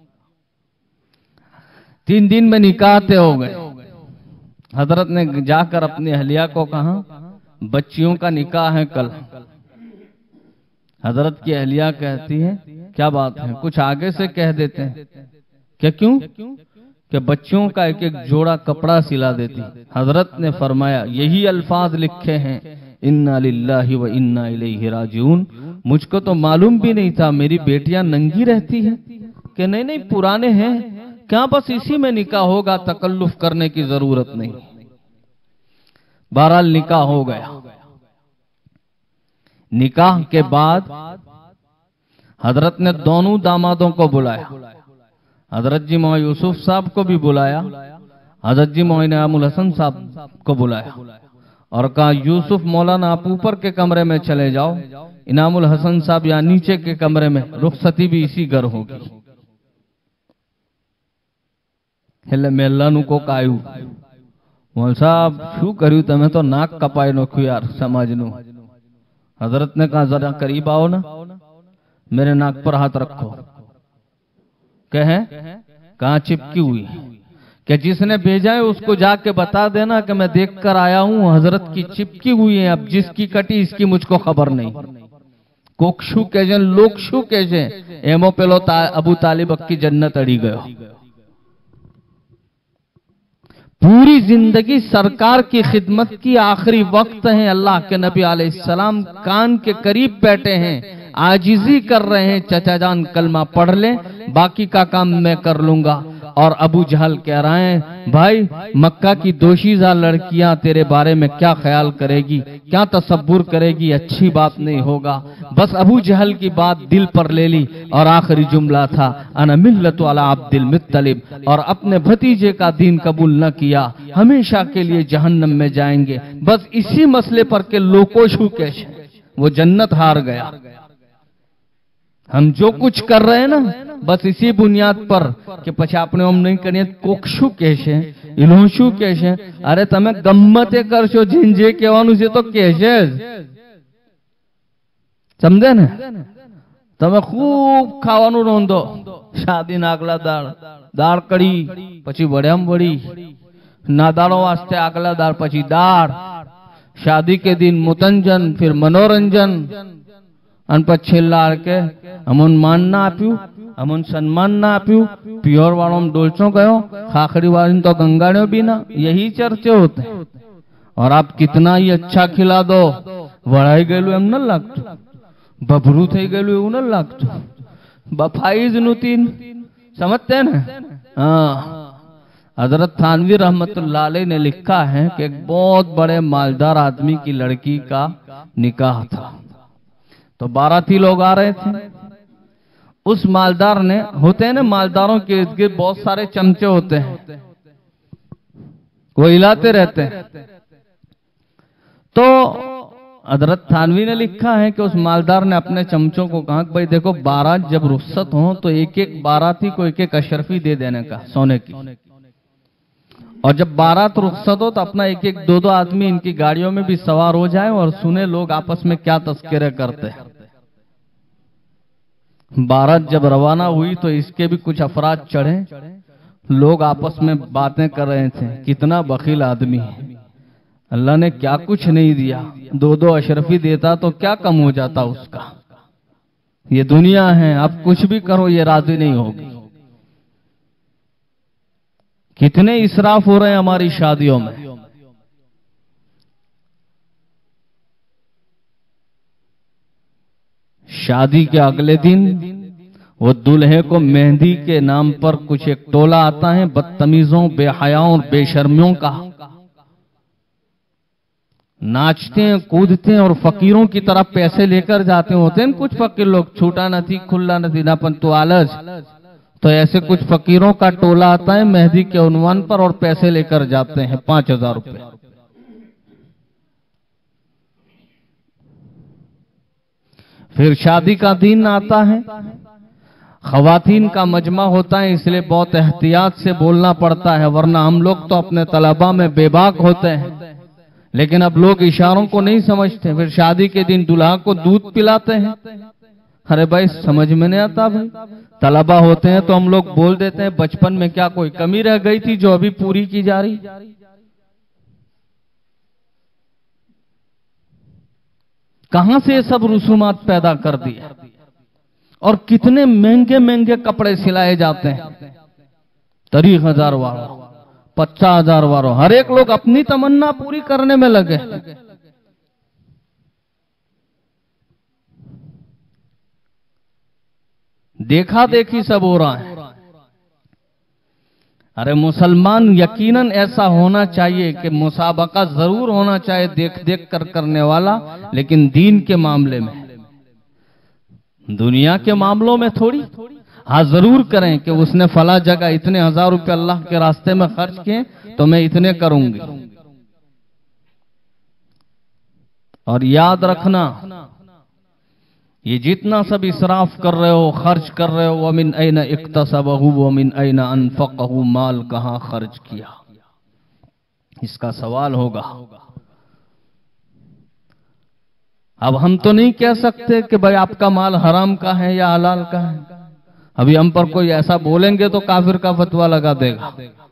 तीन दिन में निकाह तय हो गए। हजरत ने जाकर अपनी अहलिया को कहा बच्चियों का निकाह है कल। हजरत की अहलिया कहती है क्या बात है, कुछ आगे से कह देते हैं क्या, क्यों कि बच्चियों का एक एक जोड़ा कपड़ा सिला देती। हजरत ने फरमाया यही अल्फाज लिखे हैं, इन्ना लिल्लाहि व इन्ना इलैहि राजिऊन। मुझको तो मालूम भी नहीं था मेरी बेटियां नंगी रहती हैं। कि नहीं नहीं पुराने हैं क्या, बस इसी में निकाह होगा, तकल्लुफ करने की जरूरत नहीं। बहरहाल निकाह हो गया। निकाह के बाद हजरत ने दोनों दामादों को बुलाया। हजरत जी मौलाना यूसुफ साहब को भी बुलाया, हजरत जी मौलाना इनामुल हसन साहब को बुलाया और कहा यूसुफ मौलाना आप ऊपर के कमरे में चले जाओ, इनामुल हसन साहब या नीचे के कमरे में, रुखसती भी इसी घर होगी। એટલે મેલ્લાનું કોક આવ્યું, મોલ સાहब શું કર્યું તમે તો નાક કપાઈ નાખ્યું यार समाजનું। हजरत ने कहा जरा करीब आओ ना, मेरे नाक पर हाथ रखो। कहे कहाँ चिपकी हुई कि जिसने भेजा है उसको जाके बता देना कि मैं देख कर आया हूं हजरत की चिपकी हुई है, अब जिसकी कटी इसकी मुझको खबर नहीं। कोकशु कहजे लोकशु कहजे एमो पेलो ता, अबू तालिब की जन्नत अड़ी गयो। पूरी जिंदगी सरकार की खिदमत की, आखिरी वक्त है, अल्लाह के नबी अलैहिस्सलाम कान के करीब बैठे हैं, आजिजी कर रहे हैं, चचा जान कलमा पढ़ ले, बाकी का काम मैं कर लूंगा। और अबू जहल कह रहे हैं भाई मक्का की दोशीज़ा लड़कियां तेरे बारे में क्या ख्याल करेगी, क्या तसव्वुर करेगी, अच्छी बात नहीं होगा। बस अबू जहल की बात दिल पर ले ली और आखिरी जुमला था अना मिल्लतु अला अब्दुल मुत्तलिब, और अपने भतीजे का दीन कबूल न किया हमेशा के लिए जहन्नम में जाएंगे। बस इसी मसले पर के लोकोशु कैसे वो जन्नत हार गया। हम जो कुछ कर रहे हैं ना बस इसी बुनियाद पर कि પછી આપણે ઓમ નહીં કરીએ કોકશું કહેશે ઇલોશું કહેશે। અરે તમે ગમ્મતે કરશો, જીન જે કહેવાનું છે તો કહેશે જ, સમજે ને। તમે ખૂબ ખાવાનું રોંધો, શાદી નાગલા દાળ, દાળ કઢી, પછી વડ્યામ વડી, નાદાળો વાસ્તે આગલા દાળ, પછી દાળ, शादी के दिन मुतंजन, फिर मनोरंजन, અને પછી છેલ્લા કે અમન માન ના આપ્યું, અમન સન્માન ના આપ્યું, પ્યોર વાળો ડોલચો ગયો, ખાખડી वाली तो गंगाड़ियों भी ना, यही चर्चे होते हैं। और आप कितना ही अच्छा खिला दो वड़ाई गયેલું એમ ન લાગતું, બભરું થઈ ગયેલું એવું ન લાગતું, બફાઈ જ નહોતી, समझते हैं ना। हाँ, हजरत थानवी रहमतुल्लाह अलैह ने लिखा है कि एक बहुत बड़े मालदार आदमी की लड़की का निकाह था, तो बाराती लोग आ रहे थे। उस मालदार ने, होते हैं ना मालदारों के इर्द गिर्द बहुत सारे चमचे होते हैं, वो हिलाते रहते हैं। तो हजरत थानवी ने लिखा है कि उस मालदार ने अपने चमचों को कहा भाई देखो बारात जब रुखसत हो तो एक एक बाराती को एक एक अशरफी दे देने का सोने की, और जब बारात रुखसत हो तो अपना एक एक दो दो आदमी इनकी गाड़ियों में भी सवार हो जाए और सुने लोग आपस में क्या तस्करे करते हैं। बारात जब रवाना हुई तो इसके भी कुछ अफराद चढ़े, लोग आपस में बातें कर रहे थे, कितना बखील आदमी है, अल्लाह ने क्या कुछ नहीं दिया, दो दो अशरफी देता तो क्या कम हो जाता उसका। ये दुनिया है, आप कुछ भी करो ये राजी नहीं होगी। कितने इसराफ हो रहे हैं हमारी शादियों में। शादी के अगले दिन वो दूल्हे को मेहंदी के नाम पर कुछ एक टोला आता है बदतमीजों, बेहयाओं और बेशर्मियों का, नाचते हैं, कूदते हैं और फकीरों की तरफ पैसे लेकर जाते होते हैं। कुछ फकीर लोग छूटा नहीं, खुल्ला नहीं ना पन तो आलस, तो ऐसे कुछ फकीरों का टोला आता है मेहंदी के उन्वान पर और पैसे लेकर जाते हैं पांच हजार रुपए। फिर शादी का दिन आता है, खवातीन का मजमा होता है, इसलिए बहुत एहतियात से बोलना पड़ता है, वरना हम लोग तो अपने तलबा में बेबाक होते हैं। लेकिन अब लोग इशारों को नहीं समझते। फिर शादी के दिन दुल्हा को दूध पिलाते हैं। अरे भाई समझ में नहीं आता भाई, तलबा होते हैं तो हम लोग बोल देते हैं बचपन में क्या कोई कमी रह गई थी जो अभी पूरी की जा रही। कहां से ये सब रसूमात पैदा कर दिए, और कितने महंगे महंगे कपड़े सिलाए जाते हैं, तीस हजार वालों, पचास हजार वालों, हर एक लोग अपनी तमन्ना पूरी करने में लगे। देखा देखी सब हो रहा है। अरे मुसलमान यकीनन ऐसा होना चाहिए कि मुसाबका जरूर होना चाहिए देख देख कर करने वाला, लेकिन दीन के मामले में, दुनिया के मामलों में थोड़ी। हाँ जरूर करें कि उसने फला जगह इतने हजार रुपए अल्लाह के रास्ते में खर्च किए तो मैं इतने करूंगी। और याद रखना, ये जितना सब इसराफ कर रहे हो, खर्च कर रहे हो, वमिन ऐना इक्तसबहु वमिन ऐना अनफक़हु, माल कहां खर्च किया, इसका सवाल होगा। अब हम तो नहीं कह सकते कि भाई आपका माल हराम का है या हलाल का है। अभी हम पर कोई ऐसा बोलेंगे तो काफिर का फतवा लगा देगा।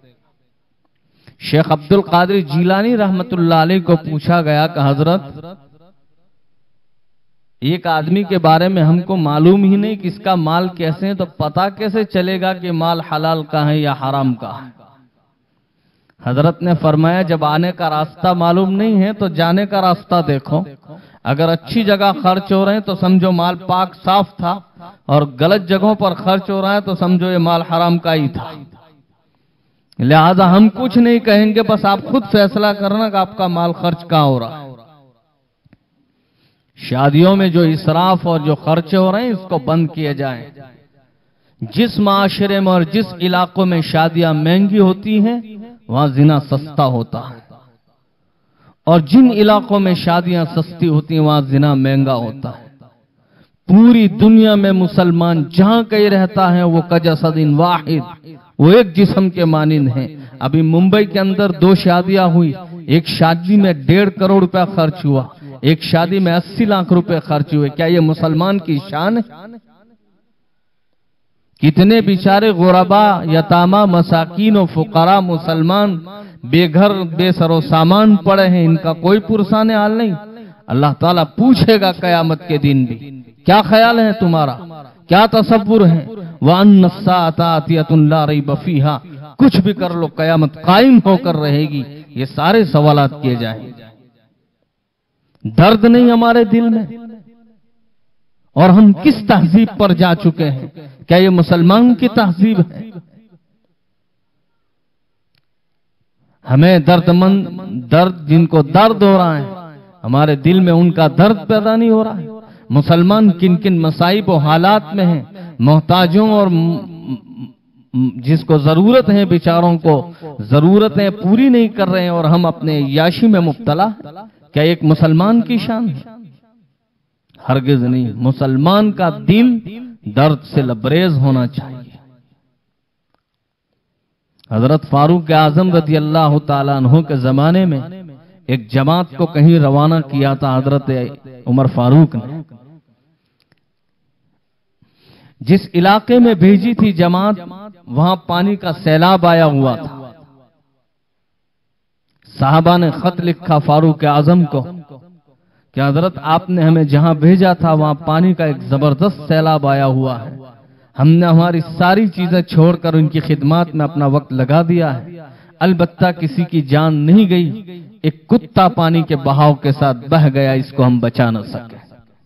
शेख अब्दुल कादिर जीलानी रहमतुल्लाह अलैह को पूछा गया कि हजरत, एक आदमी के बारे में हमको मालूम ही नहीं कि इसका माल कैसे है, तो पता कैसे चलेगा कि माल हलाल का है या हराम का है? हजरत ने फरमाया, जब आने का रास्ता मालूम नहीं है तो जाने का रास्ता देखो। अगर अच्छी जगह खर्च हो रहे हैं तो समझो माल पाक साफ था, और गलत जगहों पर खर्च हो रहा है तो समझो ये माल हराम का ही था। लिहाजा हम कुछ नहीं कहेंगे, बस आप खुद फैसला करना कि आपका माल खर्च कहाँ हो रहा है। शादियों में जो इसराफ और जो खर्चे हो रहे हैं इसको बंद किए जाएं। जिस माशरे में और जिस इलाकों में शादियां महंगी होती हैं वहां जिना सस्ता होता है, और जिन इलाकों में शादियां सस्ती होती हैं वहां जिना महंगा होता है। पूरी दुनिया में मुसलमान जहां कहीं रहता है वो कजसदिन वाहिद, वो एक जिस्म के मानिंद हैं। अभी मुंबई के अंदर दो शादियां हुई, एक शादी में डेढ़ करोड़ रुपया खर्च हुआ, एक शादी में अस्सी लाख रुपए खर्च हुए। क्या ये मुसलमान की शान है? कितने बेचारे गुरबा, यतामा, मसाकीन और फुकरा मुसलमान बेघर बेसरो सामान पड़े हैं, इनका कोई पुरसान हाल नहीं। अल्लाह ताला पूछेगा कयामत के दिन भी, क्या ख्याल है तुम्हारा, क्या तसव्वुर है? वान साअतुन ला रैब फीहा, कुछ भी कर लो कयामत कायम होकर रहेगी। ये सारे सवालात किए जाएंगे। दर्द नहीं हमारे दिल में, और हम किस तहजीब पर जा चुके हैं? क्या ये मुसलमान की तहजीब है? हमें दर्दमंद, दर्द जिनको दर्द हो रहा है हमारे दिल में, उनका दर्द पैदा नहीं हो रहा है। मुसलमान किन किन मसाइब और हालात में हैं, मोहताजों और जिसको जरूरत है बेचारों को जरूरतें पूरी नहीं कर रहे हैं, और हम अपने याशी में मुब्तला। क्या एक मुसलमान की शान है? हरगिज नहीं। मुसलमान का दिल दर्द से लबरेज होना चाहिए। हजरत फारूक आजम रज़ी अल्लाह ताला अन्हु के जमाने में एक जमात को कहीं रवाना किया था हजरत उमर फारूक ने। जिस इलाके में भेजी थी जमात, वहां पानी का सैलाब आया हुआ था। साहबा ने खत लिखा फारूक आजम को कि हजरत आपने हमें जहां भेजा था वहां पानी का एक जबरदस्त सैलाब आया हुआ है। हमने हमारी सारी चीजें छोड़कर उनकी खिदमत में अपना वक्त लगा दिया है। अलबत्ता किसी की जान नहीं गई, एक कुत्ता पानी के बहाव के साथ बह गया, इसको हम बचा न सके।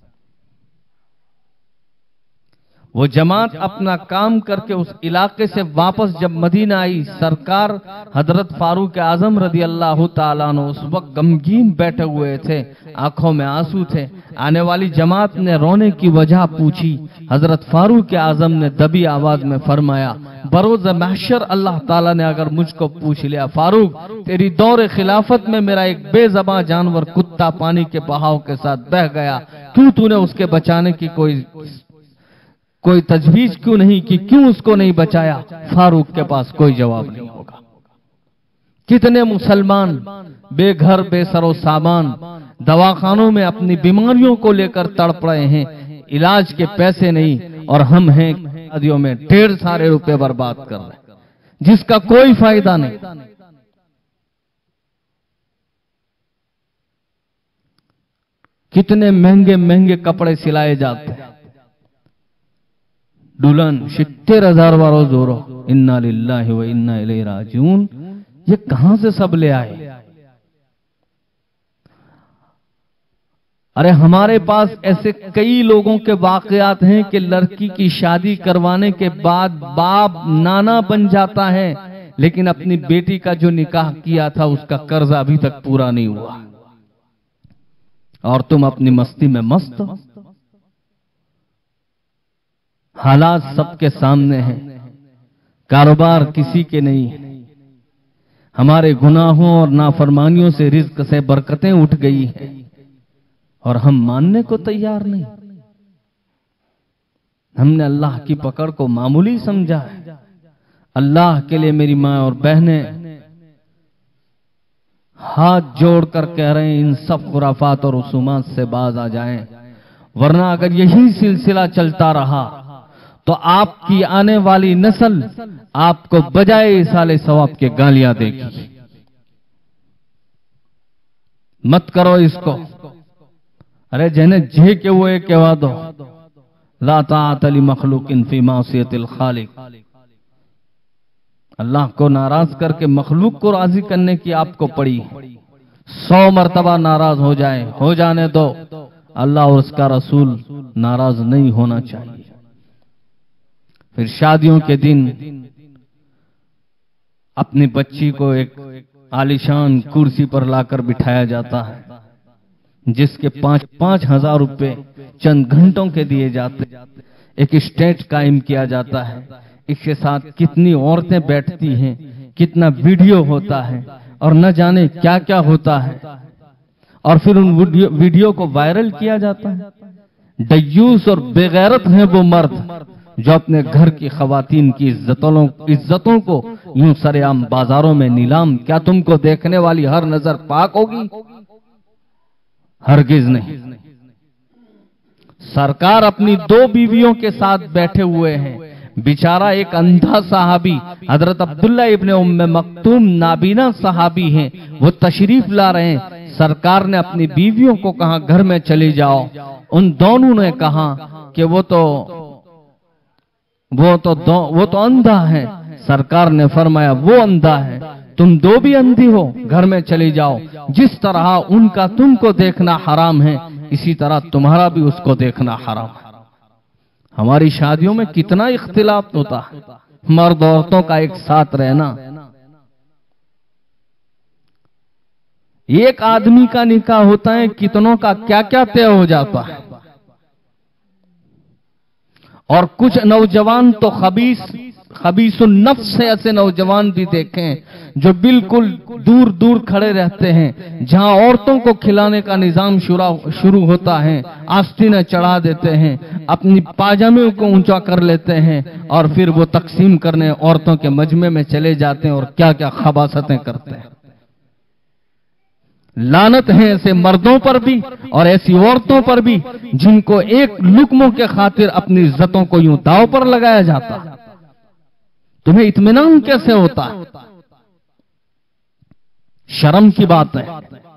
वो जमात अपना काम करके उस इलाके से वापस जब मदीना आई, सरकार हजरत फारूक आजम रज़ी अल्लाह ताला अन्हु उस वक्त गमगीन बैठे हुए थे, आंखों में आंसू थे। आने वाली जमात ने रोने की वजह पूछी। हजरत फारूक आजम ने दबी आवाज में फरमाया, बरोज़ महशर अल्लाह ताला ने अगर मुझको पूछ लिया, फारूक तेरी दौरे खिलाफत में मेरा एक बेज़बां जानवर कुत्ता पानी के बहाव के साथ बह गया, क्यों तूने उसके बचाने की कोई कोई तजवीज क्यों नहीं की, क्यों उसको नहीं बचाया? फारूक के पास कोई जवाब नहीं होगा। कितने मुसलमान बेघर बेसरो सामान दवाखानों में अपनी बीमारियों को लेकर तड़प रहे हैं, इलाज के पैसे नहीं, और हम हैं शादियों में ढेर सारे रुपए बर्बाद कर रहे हैं जिसका कोई फायदा नहीं। कितने महंगे महंगे कपड़े सिलाए जाते हैं, दुल्हन सित्तेर हजार वारो जोरो, इन्ना लिल्लाहि व इन्ना इलैहि राजिऊन। ये कहां से सब ले आए? अरे हमारे पास ऐसे कई लोगों के वाकयात हैं कि लड़की की शादी करवाने के बाद बाप नाना बन जाता है, लेकिन अपनी बेटी का जो निकाह किया था उसका कर्जा अभी तक पूरा नहीं हुआ, और तुम अपनी मस्ती में मस्त हो। हालात सबके सामने हैं, कारोबार किसी के नहीं है। हमारे गुनाहों और नाफरमानियों से रिज्क से बरकतें उठ गई हैं। और हम मानने को तैयार नहीं। हमने अल्लाह की पकड़ को मामूली समझा है। अल्लाह के लिए मेरी माँ और बहनें हाथ जोड़कर कह रहे हैं इन सब खुराफात और रसूमात से बाज आ जाएं, वरना अगर यही सिलसिला चलता रहा तो आपकी आने वाली नस्ल आपको बजाय साले सवाब के गालियां देगी। मत करो इसको। अरे जने जे के वो एक कहवा दो, ला ताअत ली मखलूकिन फी मासियतिल खालिक। अल्लाह को नाराज करके मखलूक को राजी करने की आपको पड़ी। सौ मर्तबा नाराज हो जाए, हो जाने दो। अल्लाह और उसका रसूल नाराज नहीं होना चाहिए। फिर शादियों के दिन अपनी बच्ची को एक आलिशान कुर्सी पर लाकर बिठाया जाता है, जिसके पांच पांच हजार रुपए चंद घंटों के दिए जाते। एक स्टेज कायम किया जाता है। इसके साथ कितनी औरतें बैठती हैं, कितना वीडियो होता है और न जाने क्या क्या होता है। और फिर उन वीडियो, वीडियो को वायरल किया जाता है। दयूस और बेगैरत हैं वो मर्द जो अपने घर की खवातीन की इज्जतों इज्जतों को यूं सरेआम बाजारों में नीलाम। क्या तुमको देखने वाली हर नजर पाक होगी? हरगिज नहीं। सरकार अपनी दो बीवियों के साथ बैठे हुए हैं। बेचारा एक अंधा सहाबी हजरत अब्दुल्ला इब्ने उम्मे मक्तूम नाबीना सहाबी हैं, वो तशरीफ ला रहे हैं। सरकार ने अपनी बीवियों को कहा घर में चली जाओ। उन दोनों ने कहा कि वो तो वो तो दो, वो तो अंधा है। सरकार ने फरमाया वो अंधा है, तुम दो भी अंधी हो, घर में चली जाओ। जिस तरह उनका तुमको देखना हराम है, इसी तरह तुम्हारा भी उसको देखना हराम है। हमारी शादियों में कितना इख्तिलाफ होता है, मर्द औरतों का एक साथ रहना। एक आदमी का निकाह होता है, कितनों का क्या क्या तय हो जाता है। और कुछ नौजवान तो खबीस खबीसुन नफ्स से ऐसे नौजवान भी देखे हैं जो बिल्कुल दूर दूर खड़े रहते हैं। जहां औरतों को खिलाने का निजाम शुरू होता है, आस्तीनें चढ़ा देते हैं, अपनी पाजामे को ऊंचा कर लेते हैं और फिर वो तकसीम करने औरतों के मजमे में चले जाते हैं और क्या क्या खबासतें करते हैं। लानत है ऐसे मर्दों पर भी और ऐसी औरतों पर भी जिनको एक लुक्मों के खातिर अपनी इज्जतों को यूं दांव पर लगाया जाता है। तुम्हें इत्मीनान कैसे होता है? शर्म की बात है,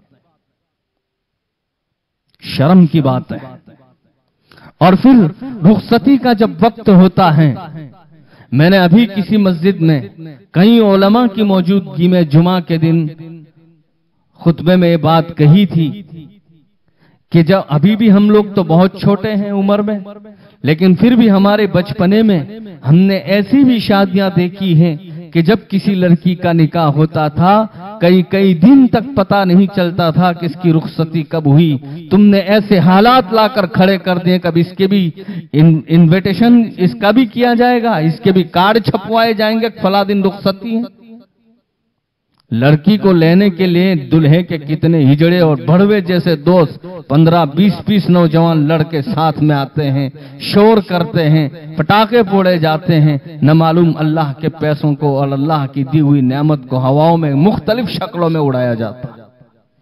शर्म की बात है। और फिर रुखसती का जब वक्त होता है, मैंने अभी किसी मस्जिद में कई उलमा की मौजूदगी में जुमा के दिन खुतबे में ये बात कही थी कि जब अभी भी हम लोग तो बहुत छोटे हैं उम्र में, लेकिन फिर भी हमारे बचपने में हमने ऐसी भी शादियां देखी हैं कि जब किसी लड़की का निकाह होता था, कई कई दिन तक पता नहीं चलता था कि इसकी रुखसती कब हुई। तुमने ऐसे हालात लाकर खड़े कर दिए, कभी इसके भी इन, इन्विटेशन इसका भी किया जाएगा, इसके भी कार्ड छपवाए जाएंगे, फला दिन रुखसती है। लड़की को लेने के लिए दुल्हे के कितने हिजड़े और भड़वे जैसे दोस्त पंद्रह बीस बीस नौजवान लड़के साथ में आते हैं, शोर करते हैं, पटाखे फोड़े जाते हैं। न मालूम अल्लाह के पैसों को और अल्लाह की दी हुई नेमत को हवाओं में मुख्तलिफ शक्लों में उड़ाया जाता है।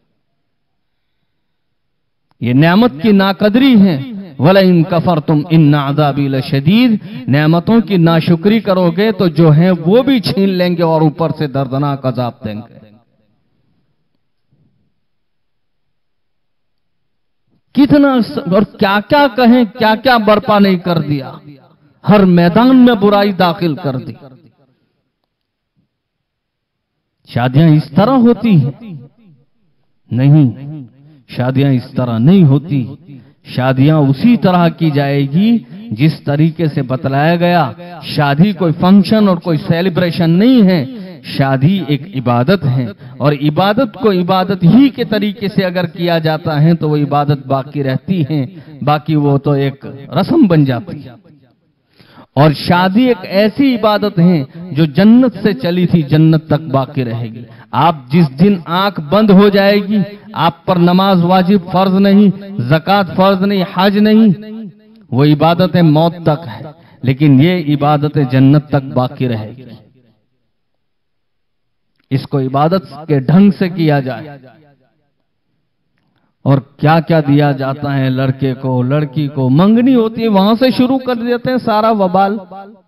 ये नेमत की नाकदरी है। वला इन कफर तुम इन अज़ाबी लशदीद, नेमतों की नाशुक्री करोगे तो जो है वो भी छीन लेंगे और ऊपर से दर्दनाक अज़ाब देंगे। कितना और क्या क्या कहें, क्या क्या बर्पा नहीं कर दिया, हर मैदान में बुराई दाखिल कर दी। शादियां इस तरह होती हैं? नहीं, शादियां इस तरह नहीं होती। शादियां उसी तरह की जाएगी जिस तरीके से बतलाया गया। शादी कोई फंक्शन और कोई सेलिब्रेशन नहीं है, शादी एक इबादत है और इबादत को इबादत ही के तरीके से अगर किया जाता है तो वो इबादत बाकी रहती है, बाकी वो तो एक रस्म बन जाती है। और शादी एक ऐसी इबादत है जो जन्नत से चली थी, जन्नत तक बाकी रहेगी। आप जिस दिन आंख बंद हो जाएगी, आप पर नमाज वाजिब फर्ज नहीं, ज़कात फर्ज नहीं, हज नहीं, वो इबादतें मौत तक है, लेकिन ये इबादतें जन्नत तक बाकी रहेगी। इसको इबादत के ढंग से किया जाए। और क्या क्या दिया जाता है लड़के को, लड़की को, मंगनी होती है, वहां से शुरू कर देते हैं सारा वबाल।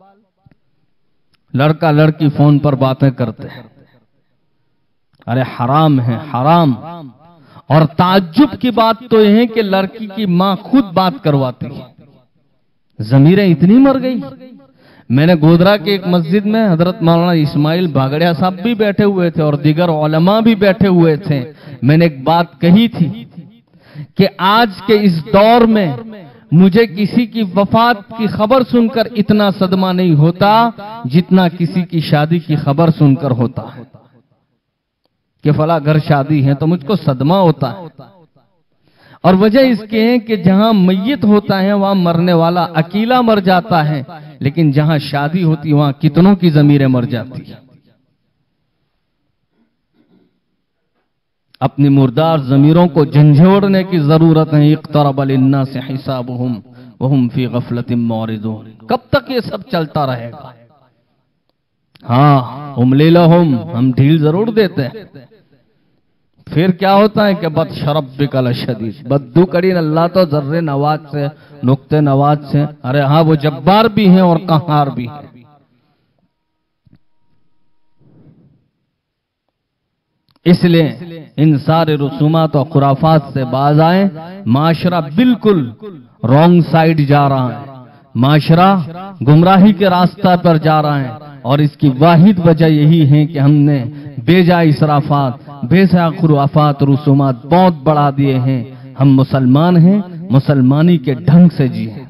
लड़का लड़की फोन पर बातें करते हैं, अरे हराम है, हराम। और ताज्जुब की बात तो यह है कि लड़की की मां खुद बात करवाती है। जमीरें इतनी मर गई। मैंने गोधरा के एक मस्जिद में हजरत मौलाना इस्माइल भागड़िया साहब भी बैठे हुए थे और दीगर उलमा भी बैठे हुए थे। मैंने एक बात कही थी कि आज के इस दौर में मुझे किसी की वफात की खबर सुनकर इतना सदमा नहीं होता जितना किसी की शादी की खबर सुनकर होता है कि फला घर शादी है तो मुझको सदमा होता है। और वजह इसके है कि जहां मैयत होता है वहां मरने वाला अकेला मर जाता है, लेकिन जहां शादी होती वहां कितनों की ज़मीरें मर जाती है। अपनी मुर्दार ज़मीरों को झंझोड़ने की जरूरत है। इक़्तरब लिन्नास हिसाबुहुम वहुम फी गफलतिन मौरिदून। कब तक ये सब चलता रहेगा? हाँ, उमली लहुम, हम ढील जरूर देते हैं। फिर क्या होता है कि बद शरब्बिकल शदीद, बद्दू करीन अल्लाह तो जर्रे नवाज से, नुक्ते नवाज से। अरे हाँ, वो जब्बार भी हैं और कहार भी है। इसलिए इन सारे रसूमात और खुराफात से बाज आए। माशरा बिल्कुल रॉन्ग साइड जा रहा है, माशरा गुमराही के रास्ता पर जा रहा है। और इसकी वाहिद वजह यही है कि हमने बेजा इसराफात, बेजा खुराफात, रसूमात बहुत बढ़ा दिए हैं। हम मुसलमान हैं, मुसलमानी के ढंग से जिए।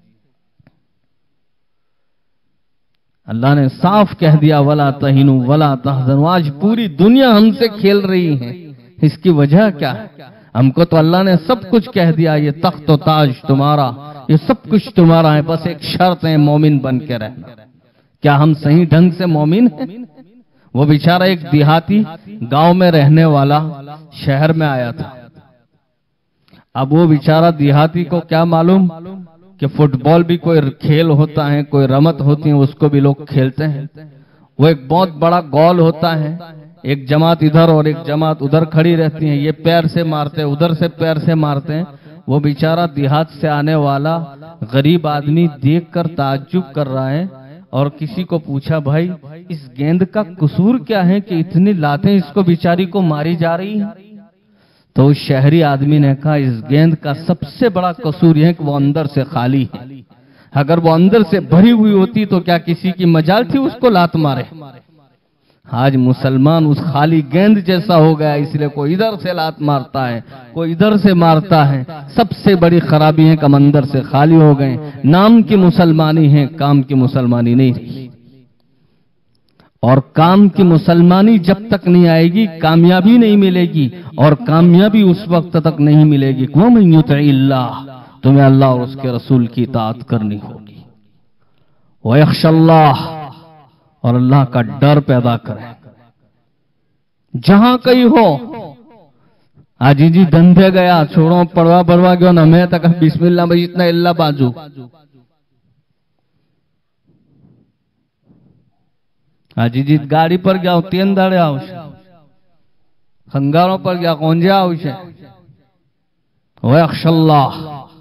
अल्लाह ने साफ कह दिया, वला तहिनु वला तहज़नु। आज पूरी दुनिया हमसे खेल रही है, इसकी वजह क्या है? हमको तो अल्लाह ने सब कुछ कह दिया, ये तख्त व ताज तुम्हारा, ये सब कुछ तुम्हारा है, बस एक शर्त है, मोमिन बन के रहना। क्या हम सही ढंग से मोमिन हैं? वो बेचारा एक देहाती गांव में रहने वाला शहर में आया था। अब वो बेचारा देहाती को क्या मालूम कि फुटबॉल भी कोई खेल होता है, कोई रमत होती है, उसको भी लोग खेलते हैं। वो एक बहुत बड़ा गोल होता है, एक जमात इधर और एक जमात उधर खड़ी रहती है, ये पैर से मारते हैं, उधर से पैर से मारते हैं। वो बेचारा देहात से आने वाला गरीब आदमी देखकर ताज्जुब कर रहा है और किसी को पूछा, भाई इस गेंद का कसूर क्या है कि इतनी लातें इसको बेचारी को मारी जा रही है? तो उस शहरी आदमी ने कहा, इस गेंद का सबसे बड़ा कसूर यह है कि वो अंदर से खाली है। अगर वो अंदर से भरी हुई होती तो क्या किसी की मजाल थी उसको लात मारे? आज मुसलमान उस खाली गेंद जैसा हो गया, इसलिए कोई इधर से लात मारता है, कोई इधर से मारता है। सबसे बड़ी खराबी है कि हम अंदर से खाली हो गए। नाम की मुसलमानी है, काम की मुसलमानी नहीं रही। और काम की मुसलमानी जब तक नहीं आएगी कामयाबी नहीं मिलेगी, और कामयाबी उस वक्त तक नहीं मिलेगी वमन युतिइल्लाह, तुम्हें अल्लाह और उसके रसूल की इताअत करनी होगी। व यख्शल्लाह, और अल्लाह का डर पैदा करें जहां कहीं हो। आजी जी धंधे गया, छोड़ो पड़वा पड़वा गयो ना, मैं तक बिस्मिल्लाह भाई इतना इल्ला बाजू। आजी जी गाड़ी पर गया, तीन दाड़े आवश खंगारों पर गया, कौन जा आवश है। वह अख्शल्लाह,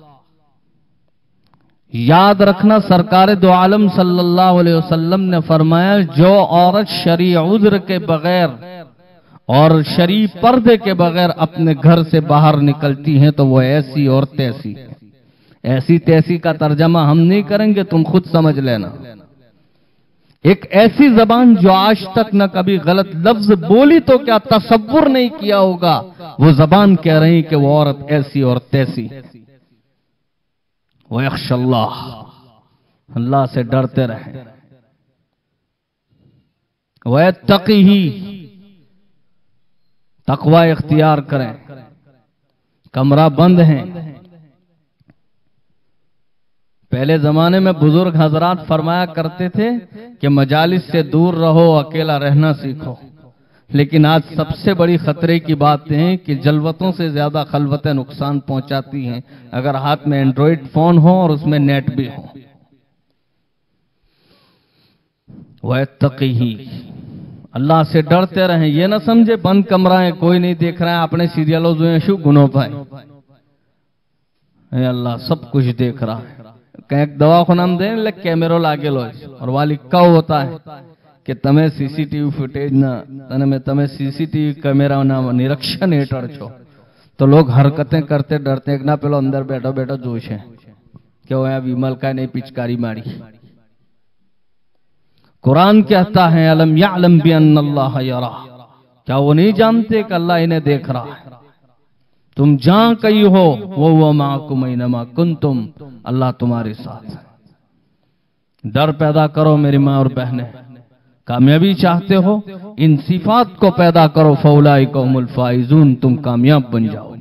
याद रखना, सरकार दो आलम सल्लल्लाहु अलैहि वसल्लम ने फरमाया, जो औरत शरई उज़्र के बगैर और शरई पर्दे के बगैर अपने घर से बाहर निकलती हैं तो वो ऐसी और तैसी। ऐसी तैसी का तर्जमा हम नहीं करेंगे, तुम खुद समझ लेना। एक ऐसी जबान जो आज तक न कभी गलत लफ्ज बोली तो क्या तसव्वुर नहीं किया होगा, वो जबान कह रही कि वो औरत ऐसी और तैसी। वह यख्शल्लाह, अल्लाह से डरते रहे। वह तक़ी, तकवा इख्तियार करें। कमरा बंद है, पहले जमाने में बुजुर्ग हजरात फरमाया करते थे कि मजालिस से दूर रहो, अकेला रहना सीखो। लेकिन आज सबसे बड़ी खतरे की बात है कि जलवतों से ज्यादा खलवतें नुकसान पहुंचाती हैं। अगर हाथ में एंड्रॉइड फोन हो और उसमें नेट भी हो। वत्तक़ी, अल्लाह से डरते रहें। ये ना समझे बंद कमरा है, कोई नहीं देख रहा है, अपने सीरियलों जो है शु गुनो पाए, अल्लाह सब कुछ देख रहा है। कहीं दवा को नाम दे कैमरो लागे लो और वाली कव होता है कि तमें सीसीटीवी फुटेज ना तने में तमें सीसीटीवी कैमरा ना निरीक्षण हेठળ છો तो लोग हरकतें करते डरते ना पेलो अंदर बैठो बैठो जोश है कि वो विमल का नहीं पिचकारी मारी। कुरान कहता है अलम यअलम बिअन्नल्लाह यरा, क्या वो नहीं जानते कि अल्लाह इन्हें देख रहा है। तुम जहां कहीं हो वो वो माकुम ऐनमा कुंतुम, अल्लाह तुम्हारे साथ है। डर पैदा करो मेरी माँ और बहनें, कामयाबी चाहते हो इन सिफात को पैदा करो। फौलाइका हुमुल फाइजून, तुम कामयाब बन जाओगे।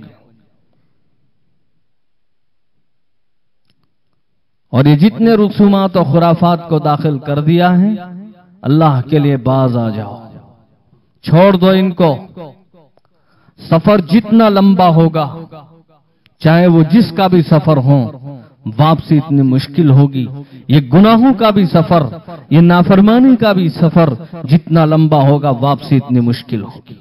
और ये जितने रसूमात और खुराफात को दाखिल कर दिया है, अल्लाह के लिए बाज आ जाओ, छोड़ दो इनको। सफर जितना लंबा होगा, चाहे वो जिसका भी सफर हो, वापसी इतनी मुश्किल होगी। ये गुनाहों का भी सफर, ये नाफरमानी का भी सफर जितना लंबा होगा, वापसी इतनी मुश्किल होगी।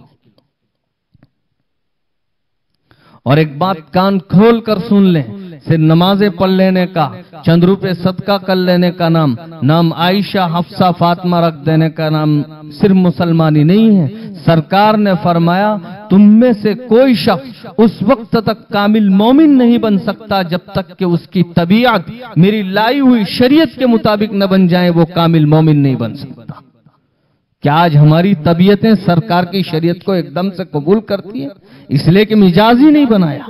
और एक बात कान खोल कर सुन लें, सिर्फ नमाजें पढ़ लेने का, चंद रुपए सदका कर लेने का नाम नाम आयशा, हफ्सा, फातिमा रख देने का नाम सिर्फ मुसलमानी नहीं है। सरकार ने फरमाया तुम में से कोई शख्स उस वक्त तक कामिल मोमिन नहीं बन सकता जब तक कि उसकी तबीयत मेरी लाई हुई शरीयत के मुताबिक न बन जाए, वो कामिल मोमिन नहीं बन सकता। क्या आज हमारी तबीयतें सरकार की शरीयत को एकदम से कबूल करती है? इसलिए कि मिजाज ही नहीं बनाया,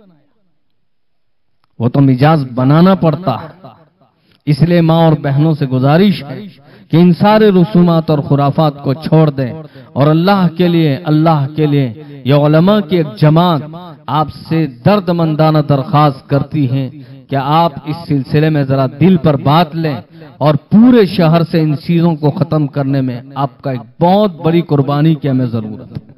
वो तो मिजाज बनाना पड़ता है। इसलिए माँ और बहनों से गुजारिश है कि इन सारे रसूमात और खुराफात को छोड़ दें और अल्लाह के लिए अल्लाह के लिए ये उलमा की एक जमात आपसे दर्दमंदाना दरख्वास्त करती है कि आप इस सिलसिले में जरा दिल पर बात लें और पूरे शहर से इन चीजों को खत्म करने में आपका एक बहुत बड़ी कुर्बानी की हमें जरूरत है।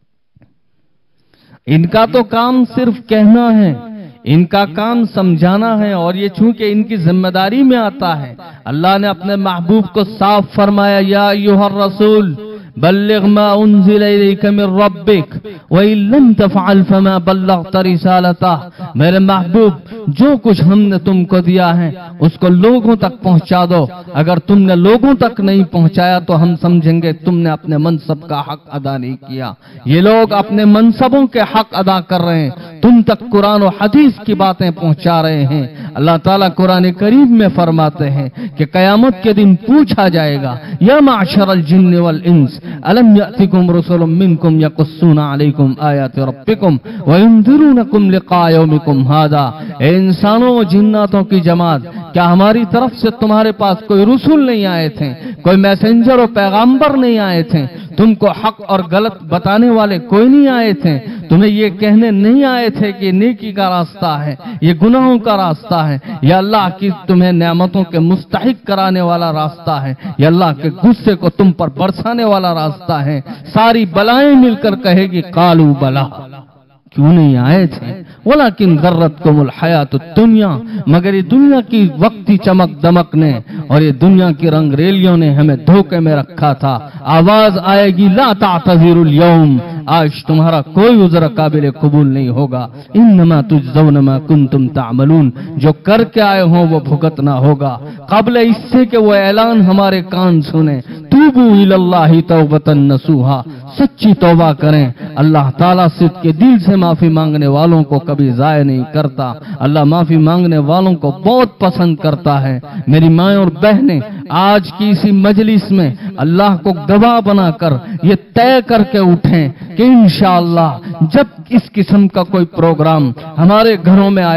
इनका तो काम सिर्फ कहना है, इनका काम समझाना है, और ये चूंकि इनकी जिम्मेदारी में आता है, अल्लाह ने अपने महबूब को साफ फरमाया या अय्युहर रसूल बल्लिग मा उन्ज़िला इलैका मिन रब्बिक व इन लम तफ़अल फमा बल्लग़्ता रिसालतह। मेरे महबूब, जो कुछ हमने तुमको दिया है उसको लोगों तक पहुंचा दो। अगर तुमने लोगों तक नहीं पहुंचाया तो हम समझेंगे तुमने अपने मनसब का हक अदा नहीं किया। ये लोग अपने मनसबों के हक अदा कर रहे हैं, तुम तक कुरान और हदीस की बातें पहुंचा रहे हैं। अल्लाह ताला कुरान करीम में फरमाते हैं कि कयामत के दिन पूछा जाएगा या माशरल जिन्न वल इंस अलम यातिकुम रसूलुम मिनकुम यकुस्सूना अलैकुम आयाति रब्बिकुम व युनज़िरूनकुम लिक़ा यौमिकुम हादा। ए इंसानों व जिन्नातों की जमात, क्या हमारी तरफ से तुम्हारे पास कोई रसूल नहीं आए थे, कोई मैसेंजर और पैगाम्बर नहीं आए थे, तुमको हक और गलत बताने वाले कोई नहीं आए थे, तुम्हें ये कहने नहीं आए थे कि नेकी का रास्ता है, ये गुनाहों का रास्ता है, या अल्लाह की तुम्हें नेमतों के मुस्तहिक कराने वाला रास्ता है, या अल्लाह के गुस्से को तुम पर बरसाने वाला रास्ता है। सारी बलाएं मिलकर कहेगी कालू बला, क्यों नहीं आए थे। वलाकिन गर्रतकुमुल हयातुद दुनिया, मगर ये दुनिया की वक्ती चमक दमक ने और ये दुनिया की रंगरेलियों ने हमें धोखे में रखा था। आवाज आएगी ला तातज़िरुल यौम, आज तुम्हारा कोई उज़्र काबिल कबूल नहीं होगा। इन्नमा तुजज़ौना मा कुंतुम तामलून, जो करके आए हो वो भुगतना होगा। क़ब्ल इससे कि वो ऐलान हमारे कान सुने, तूबू इलल्लाहि तौबतन नसूहा, सच्ची तौबा करें। अल्लाह ताला से के दिल से माफी मांगने वालों को कभी जाया नहीं करता। अल्लाह माफी मांगने वालों को बहुत पसंद करता है। मेरी माँ और बहनें, आज की इसी मजलिस में अल्लाह को गवाह बनाकर ये तय करके उठें कि इंशाअल्लाह जब इस किस्म का कोई प्रोग्राम हमारे घरों में आया,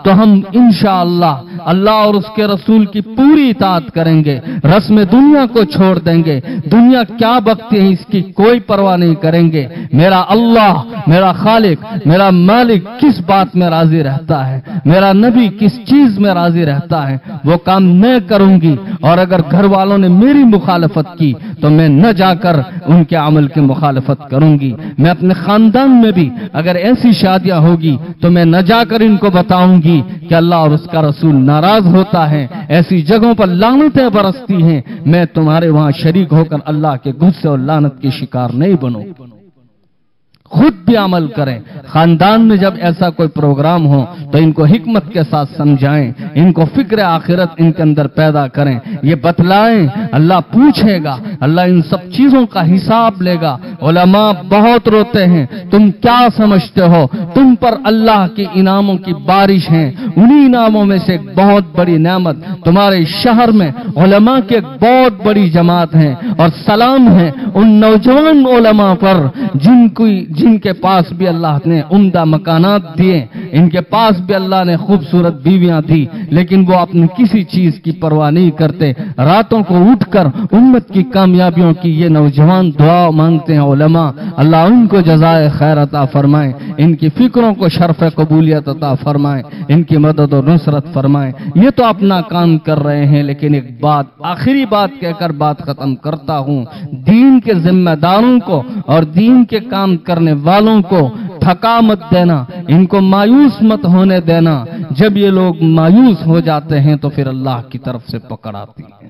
तो हम इंशाअल्लाह अल्लाह और उसके रसूल की पूरी इताअत करेंगे, रस्म दुनिया को छोड़ देंगे। दुनिया क्या बकती है इसकी कोई परवाह नहीं करेंगे। मेरा अल्लाह, मेरा खालिक, मेरा मालिक किस बात में राजी रहता है, मेरा नबी किस चीज में राजी रहता है, वो काम मैं करूंगी। और अगर घर वालों ने मेरी मुखालफत की तो मैं न जाकर उनके अमल की मुखालफत करूंगी। मैं अपने खानदान में भी अगर ऐसी शादियां होगी तो मैं न जाकर इनको बताऊंगी कि अल्लाह और उसका रसूल नाराज होता है, ऐसी जगहों पर लानतें बरसती हैं। मैं तुम्हारे वहां शरीक होकर अल्लाह के गुस्से और लानत के शिकार नहीं बनूं। खुद भी अमल करें। खानदान में जब ऐसा कोई प्रोग्राम हो तो इनको हिकमत के साथ समझाएं, इनको फिक्र आखिरत इनके अंदर पैदा करें, ये बतलाएं। अल्लाह पूछेगा, अल्लाह इन सब चीजों का हिसाब लेगा। उलमा बहुत रोते हैं, तुम क्या समझते हो, तुम पर अल्लाह के इनामों की बारिश है। उन्हीं इनामों में से एक बहुत बड़ी नेमत तुम्हारे शहर में उलमा की एक बहुत बड़ी जमात है। और सलाम है उन नौजवान उलमा पर जिनको जिनके पास भी अल्लाह ने उम्दा मकानात दिए, इनके पास भी अल्लाह ने खूबसूरत बीवियां दी, लेकिन वो अपनी किसी चीज की परवाह नहीं करते। रातों को उठकर उम्मत की कामयाबियों की ये नौजवान दुआ मांगते हैं। उलमा अल्लाह उनको जज़ाए खैर अता फरमाए, इनकी फिक्रों को शर्फ कबूलियत अता फरमाए, इनकी मदद और नुसरत फरमाए। ये तो अपना काम कर रहे हैं, लेकिन एक बात, आखिरी बात कहकर बात खत्म करता हूं। दीन के जिम्मेदारों को और दीन के काम करने वालों को थका मत देना, इनको मायूस मत होने देना। जब ये लोग मायूस हो जाते हैं तो फिर अल्लाह की तरफ से पकड़ आती है।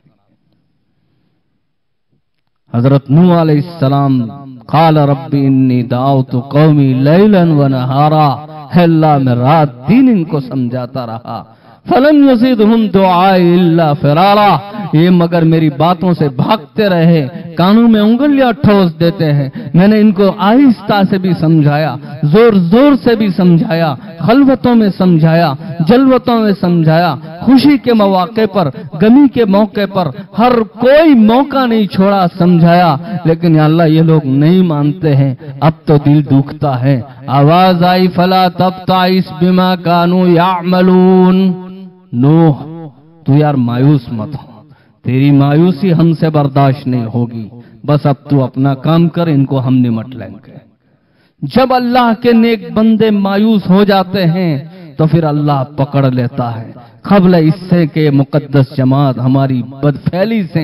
हजरत नूह अलैहिस्सलाम क़ाल रब्बी इन्नी दाअवतु कौमी लैलन व नहारा, है अल्लाह मैं रात दिन इनको समझाता रहा। फलम यज़िदहुम दुआई इल्ला फिरारा, ये मगर मेरी बातों से भागते रहे, कानों में उंगलियां ठोस देते हैं। मैंने इनको आहिस्ता से भी समझाया, जोर जोर से भी समझाया, खलवतों में समझाया, जलवतों में समझाया, खुशी के मौके पर, गमी के मौके पर, हर कोई मौका नहीं छोड़ा, समझाया। लेकिन या अल्लाह ये लोग नहीं मानते हैं। अब तो दिल दुखता है। आवाज आई फला तब्ताइस बिमा कानू यामलून, नूह तू यार मायूस मत हो, तेरी मायूसी हमसे बर्दाश्त नहीं होगी। बस अब तू अपना काम कर, इनको हम निमट लेंगे। जब अल्लाह के नेक बंदे मायूस हो जाते हैं तो फिर अल्लाह पकड़ लेता है। क़ब्ल इससे के मुकद्दस जमात हमारी बदफैली से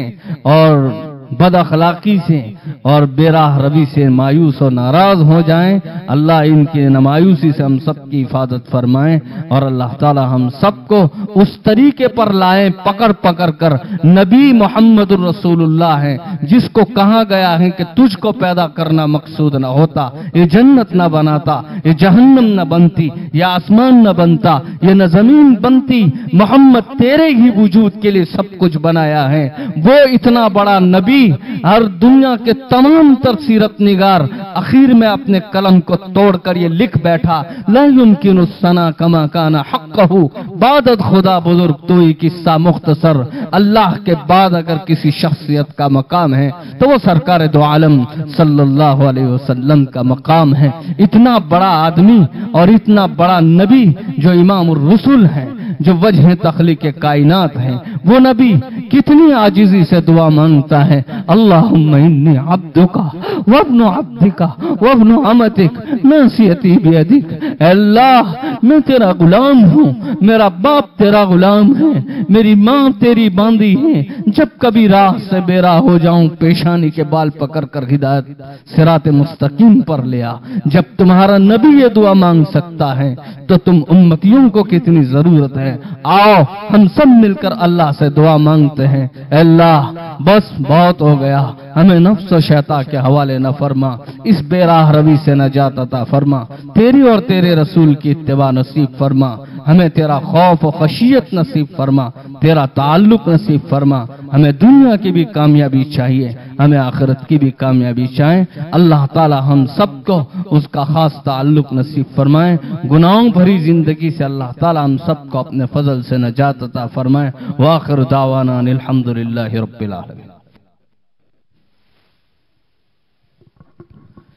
और बद अखलाकी से और बेराह रवि से मायूस और नाराज हो जाएं, अल्लाह इनकी नमायूसी से हम सब की हिफाजत फरमाएं। और अल्लाह ताला हम सबको उस तरीके पर लाए, पकड़ पकड़ कर। नबी मोहम्मदुर रसूलुल्लाह है, जिसको कहा गया है कि तुझको पैदा करना मकसूद न होता, ये जन्नत न बनाता, ये जहन्नम न बनती, ये आसमान न बनता, ये न जमीन बनती। मोहम्मद तेरे ही वजूद के लिए सब कुछ बनाया है। वो इतना बड़ा नबी, हर दुनिया के तमाम तर सीरत निगार आखिर में अपने कलम को तोड़कर ये लिख बैठा, ला युमकिनु सना कमा काना हक़्क़हु, बादत खुदा बुजुर्ग तो ही किस्सा मुख्तसर। अल्लाह के बाद अगर किसी शख्सियत का मकाम है तो वो सरकार दो आलम सल्लल्लाहु अलैहि वसल्लम का मकाम है। इतना बड़ा आदमी और इतना बड़ा नबी जो इमामुर रसूल है, जो वजह तख्लीक कायनात है, वो नबी कितनी आजिजी से दुआ मांगता है। अल्लाहुम्मा इन्नी अब्दुका वब्नु अब्दिका वब्नु अमतिक नासियती बियदिक, अल्लाह मैं तेरा गुलाम हूँ, मेरा बाप तेरा गुलाम है, मेरी माँ तेरी बांदी है। जब कभी राह से बेरा हो जाऊं, पेशानी के बाल पकड़ कर हिदायत सिरात मुस्तकीम पर ले आ। जब तुम्हारा नबी ये दुआ मांग सकता है तो तुम उम्मतियों को कितनी जरूरत है। आओ हम सब मिलकर अल्लाह से दुआ मांगते हैं। अल्लाह बस बहुत हो गया, हमें नफ्स और शैतान के हवाले न फरमा, इस बेराह रवि से नजात अता फरमा, तेरी और तेरे रसूल की इत्तिबा नसीब फरमा, हमें तेरा खौफ और खशियत नसीब फरमा, तेरा ताल्लुक नसीब फरमा। हमें दुनिया की भी कामयाबी चाहिए, हमें आखिरत की भी कामयाबी चाहिए। अल्लाह ताला हम सबको उसका खास ताल्लुक नसीब फरमाए। गुनाहों भरी जिंदगी से अल्लाह ताला हम सबको अपने फजल से नजात अता फरमाए। व आखिर दावाना अल्हम्दुलिल्लाहि रब्बिल आलमीन।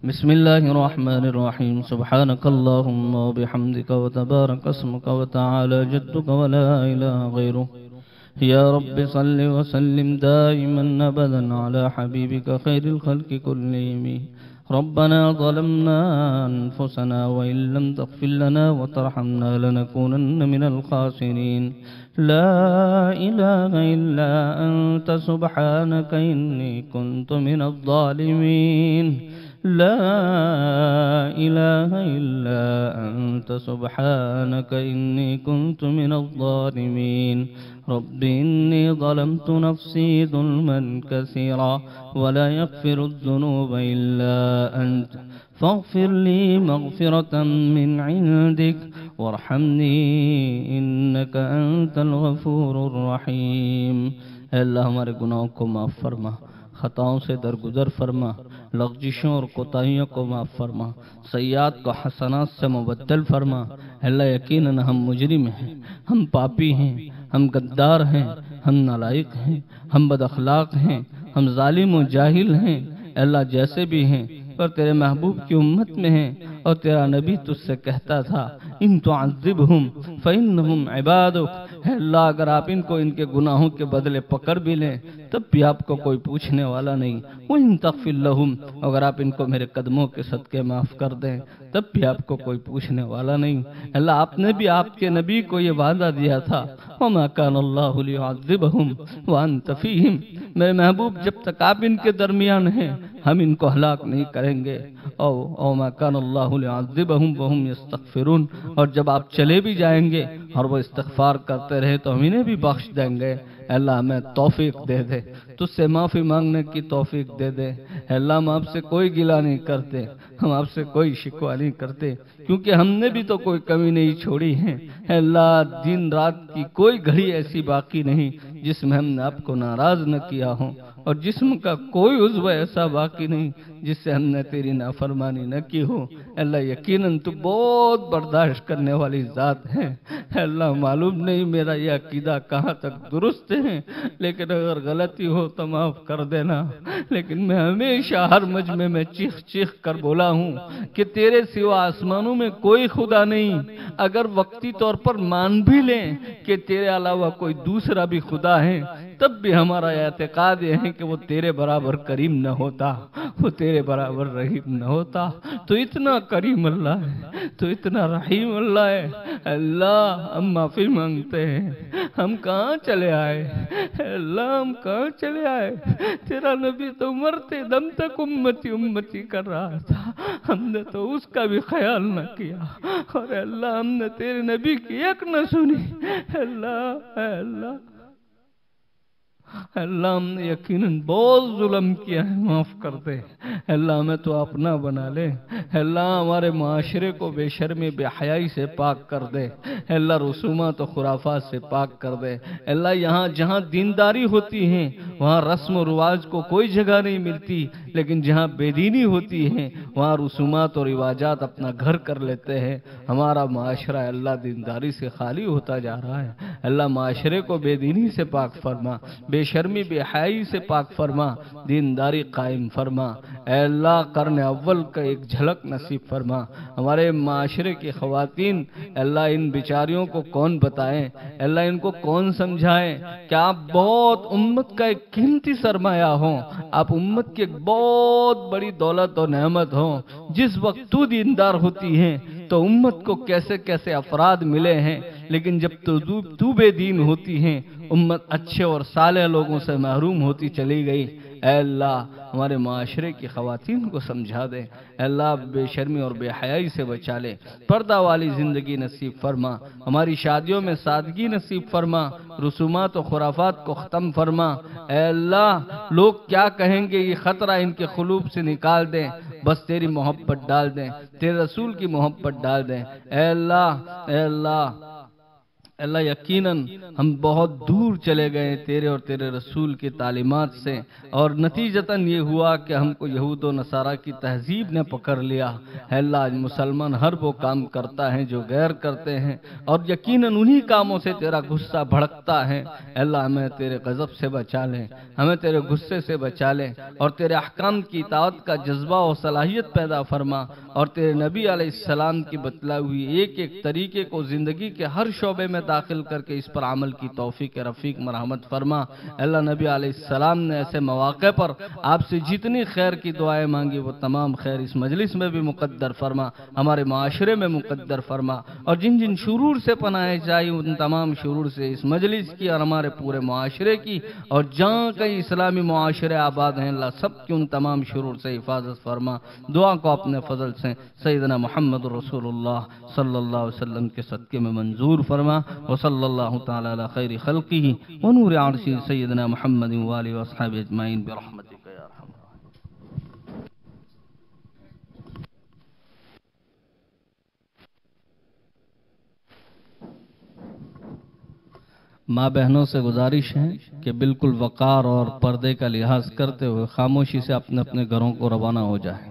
बिस्मिल्लाहिर्रहमानिर्रहीम सुब्हानकल्लाहुम्मा व बिहम्दिका व तबारक अस्मुका व तआला जद्दुका व ला इलाहा गैरुक या रब्बि सल्लि व सल्लिम दाइमन अबदन अला हबीबिका खैरिल खल्क़ि कुल्लिहिम रब्बना ज़लमना अनफुसना व इन लम तग़फिर लना व तरहमना लनकूनन्न मिनल खासिरीन ला इलाहा इल्ला अंत सुब्हानका इन्नी कुन्तु मिनज़ ज़ालिमीन ला इलाहा इल्ला अंत सुब्हानका इन्नी कुन्तु मिनज़ ज़ालिमीन रब्बि इन्नी ज़लमतु नफ्सी ज़ुल्मन कसीरा वला यग़फिरुज़्ज़ुनूबा इल्ला अंत फ़ग़फ़िर ली मग़फ़िरतम मिन इंदिक वरहमनी इन्नका अंतल गफ़ूरुर रहीम। अल्लाह हमारे गुनाहों को माफ़ फरमा, खताओं से दरगुजर फरमा, लग़ज़िशों और कोताहियों को माफ़ फरमा, सय्यात को हसनात से मुबद्दल फरमा। अल्लाह यकीनन हम मुजरिम हैं, हम पापी हैं, हम गद्दार हैं, हम नालायक हैं, हम बदअखलाक हैं, हम जालिम और जाहिल हैं। अल्लाह जैसे भी हैं पर तेरे महबूब की उम्मत में हैं और तेरा नबी तुझसे कहता था इन तुअज़्ज़िबहुम फ़इन्नहुम इबादुक। अल्लाह अगर आप इनको इनके गुनाहों के बदले पकड़ भी लें तब भी आपको कोई पूछने वाला नहीं। वो इन तग़फ़िर लहुम, अगर आप इनको मेरे कदमों के सदके माफ़ कर दें तब भी आपको कोई पूछने वाला नहीं। अल्लाह आपने भी आपके नबी को ये वादा दिया था वमा कान अल्लाहु लियुअज़्ज़िबहुम व अंत फ़ीहिम, मेरे महबूब जब तक आप इनके दरमियान हैं हम इनको हलाक नहीं करेंगे। और मा कान अल्लाहु लियुअज़्ज़िबहुम व हुम यस्तग़फ़िरून, और जब आप चले भी जाएंगे और वो इस्तिग़फ़ार करते रहे तो हम इन्हें भी बख्श देंगे। अल्लाह हमें तौफीक दे दे, तुझसे माफ़ी मांगने की तौफीक दे दे। अल्लाह हम आपसे कोई गिला नहीं करते, हम आपसे कोई शिकवा नहीं करते, क्योंकि हमने भी तो कोई कमी नहीं छोड़ी है। अल्लाह दिन रात की कोई घड़ी ऐसी बाकी नहीं जिसमें हमने आपको नाराज न किया हो, और जिस्म का कोई उज़्व ऐसा बाकी नहीं जिससे हमने तेरी नाफरमानी न की हो। अल्लाह यकीनन तू बहुत बर्दाश्त करने वाली ज़ात है। अल्लाह मालूम नहीं मेरा यह अकीदा कहाँ तक दुरुस्त है, लेकिन अगर गलती हो तो माफ़ कर देना। लेकिन मैं हमेशा हर मजमे में चीख चीख कर बोला हूँ कि तेरे सिवा आसमानों में कोई खुदा नहीं। अगर वक्ती तौर पर मान भी लें कि तेरे अलावा कोई दूसरा भी खुदा है तब भी हमारा एतकाद यह है कि वो तेरे बराबर करीम न होता, वो तेरे बराबर रहीम न होता। तो इतना करीम अल्लाह है, तो इतना रहीम अल्लाह है। अल्लाह हम माफ़ी मांगते हैं, हम कहाँ चले आए अल्लाह, हम कहाँ चले आए। तेरा नबी तो मरते दम तक उम्मती उम्मती कर रहा था, हमने तो उसका भी ख्याल न किया, और अल्लाह हमने तेरे नबी की एक न सुनी। अल्लाह अल्लाह अल्लाह हमने यकीनन बहुत जुल्म किया है, माफ़ कर दे। अल्लाह हमें तो अपना बना ले। अल्लाह हमारे माशरे को बेशर्मी बेहयाई से पाक कर दे। अल्लाह रसूमात और खुराफात से पाक कर दे। अल्लाह यहाँ जहाँ दीनदारी होती है वहाँ रस्म रिवाज को कोई जगह नहीं मिलती, लेकिन जहाँ बेदीनी होती है वहाँ रसूमात और रिवाजात अपना घर कर लेते हैं। हमारा माशरा अल्लाह दीनदारी से खाली होता जा रहा है। अल्लाह माशरे को बेदीनी से पाक फरमा, बेशर्मी बेहयाई से पाक फरमा, दीनदारी कायम फरमा। अल्लाह करने अव्वल का एक झलक नसीब फरमा। हमारे माशरे की ख़वातीन अल्लाह इन बेचारियों को कौन बताएं, अल्लाह इनको कौन समझाएं कि आप बहुत उम्मत का एक कीमती सरमाया हो, आप उम्मत की एक बहुत बड़ी दौलत और नेमत हो। जिस वक्त तू दीनदार होती है तो उम्मत को कैसे कैसे अफराद मिले हैं, लेकिन जब तो तू बेदीन होती है उम्मत अच्छे और साले लोगों से महरूम होती चली गई। अल्लाह हमारे माशरे की ख़वातीन को समझा दे। अल्लाह बेशर्मी और बेहयाई से बचा ले, पर्दा वाली ज़िंदगी नसीब फरमा, हमारी शादियों में सादगी नसीब फरमा, रसूमात और खुराफात को ख़त्म फरमा। अल्लाह लोग क्या कहेंगे ये ख़तरा इनके क़ुलूब से निकाल दें, बस तेरी मोहब्बत डाल दें, तेरे रसूल की मोहब्बत डाल दें। अल्लाह अल्लाह अल्लाह यकीनन हम बहुत दूर चले गए तेरे और तेरे रसूल की तालीमात से, और नतीजतन ये हुआ कि हमको यहूद व नसारा की तहजीब ने पकड़ लिया। है अल्लाह, आज मुसलमान हर वो काम करता है जो गैर करते हैं, और यकीनन उन्हीं कामों से तेरा गुस्सा भड़कता है। अल्लाह हमें तेरे गजब से बचा ले, हमें तेरे गुस्से से बचा ले, और तेरे अहकाम की इताअत का जज्बा और सलाहियत पैदा फरमा, और तेरे नबी अलैहिस्सलाम की बतलाई हुई एक एक तरीके को जिंदगी के हर शोबे में दाखिल करके इस पर अमल की तौफीक रफीक मरहमत फरमा। अल्लाह, नबी अलैहिस्सलाम ने ऐसे मौके पर आपसे जितनी खैर की दुआएं मांगी वो तमाम खैर इस मजलिस में भी मुकद्दर फरमा, हमारे माशरे में मुकद्दर फरमा, और जिन जिन शुरूर से पनाहे चाहिए उन तमाम शुरूर से इस मजलिस की और हमारे पूरे माशरे की, और जहाँ कहीं इस्लामी मुआशरे आबाद हैं अल्लाह सब की उन तमाम शुरूर से हिफाजत फरमा। दुआ को अपने फजल से सैयदना मुहम्मद रसूलुल्लाह सल्लल्लाहु अलैहि वसल्लम के सदके में मंजूर फरमा। व सल्लल्लाहु तआला अला खैरि खल्किही व नूरि अर्शी सैयदना मुहम्मद व आलिहि व अस्हाबिहि अजमईन बिरहमतिका या अरहम। माँ बहनों से गुजारिश है कि बिल्कुल वक़ार और पर्दे का लिहाज करते हुए खामोशी से अपने अपने घरों को रवाना हो जाए।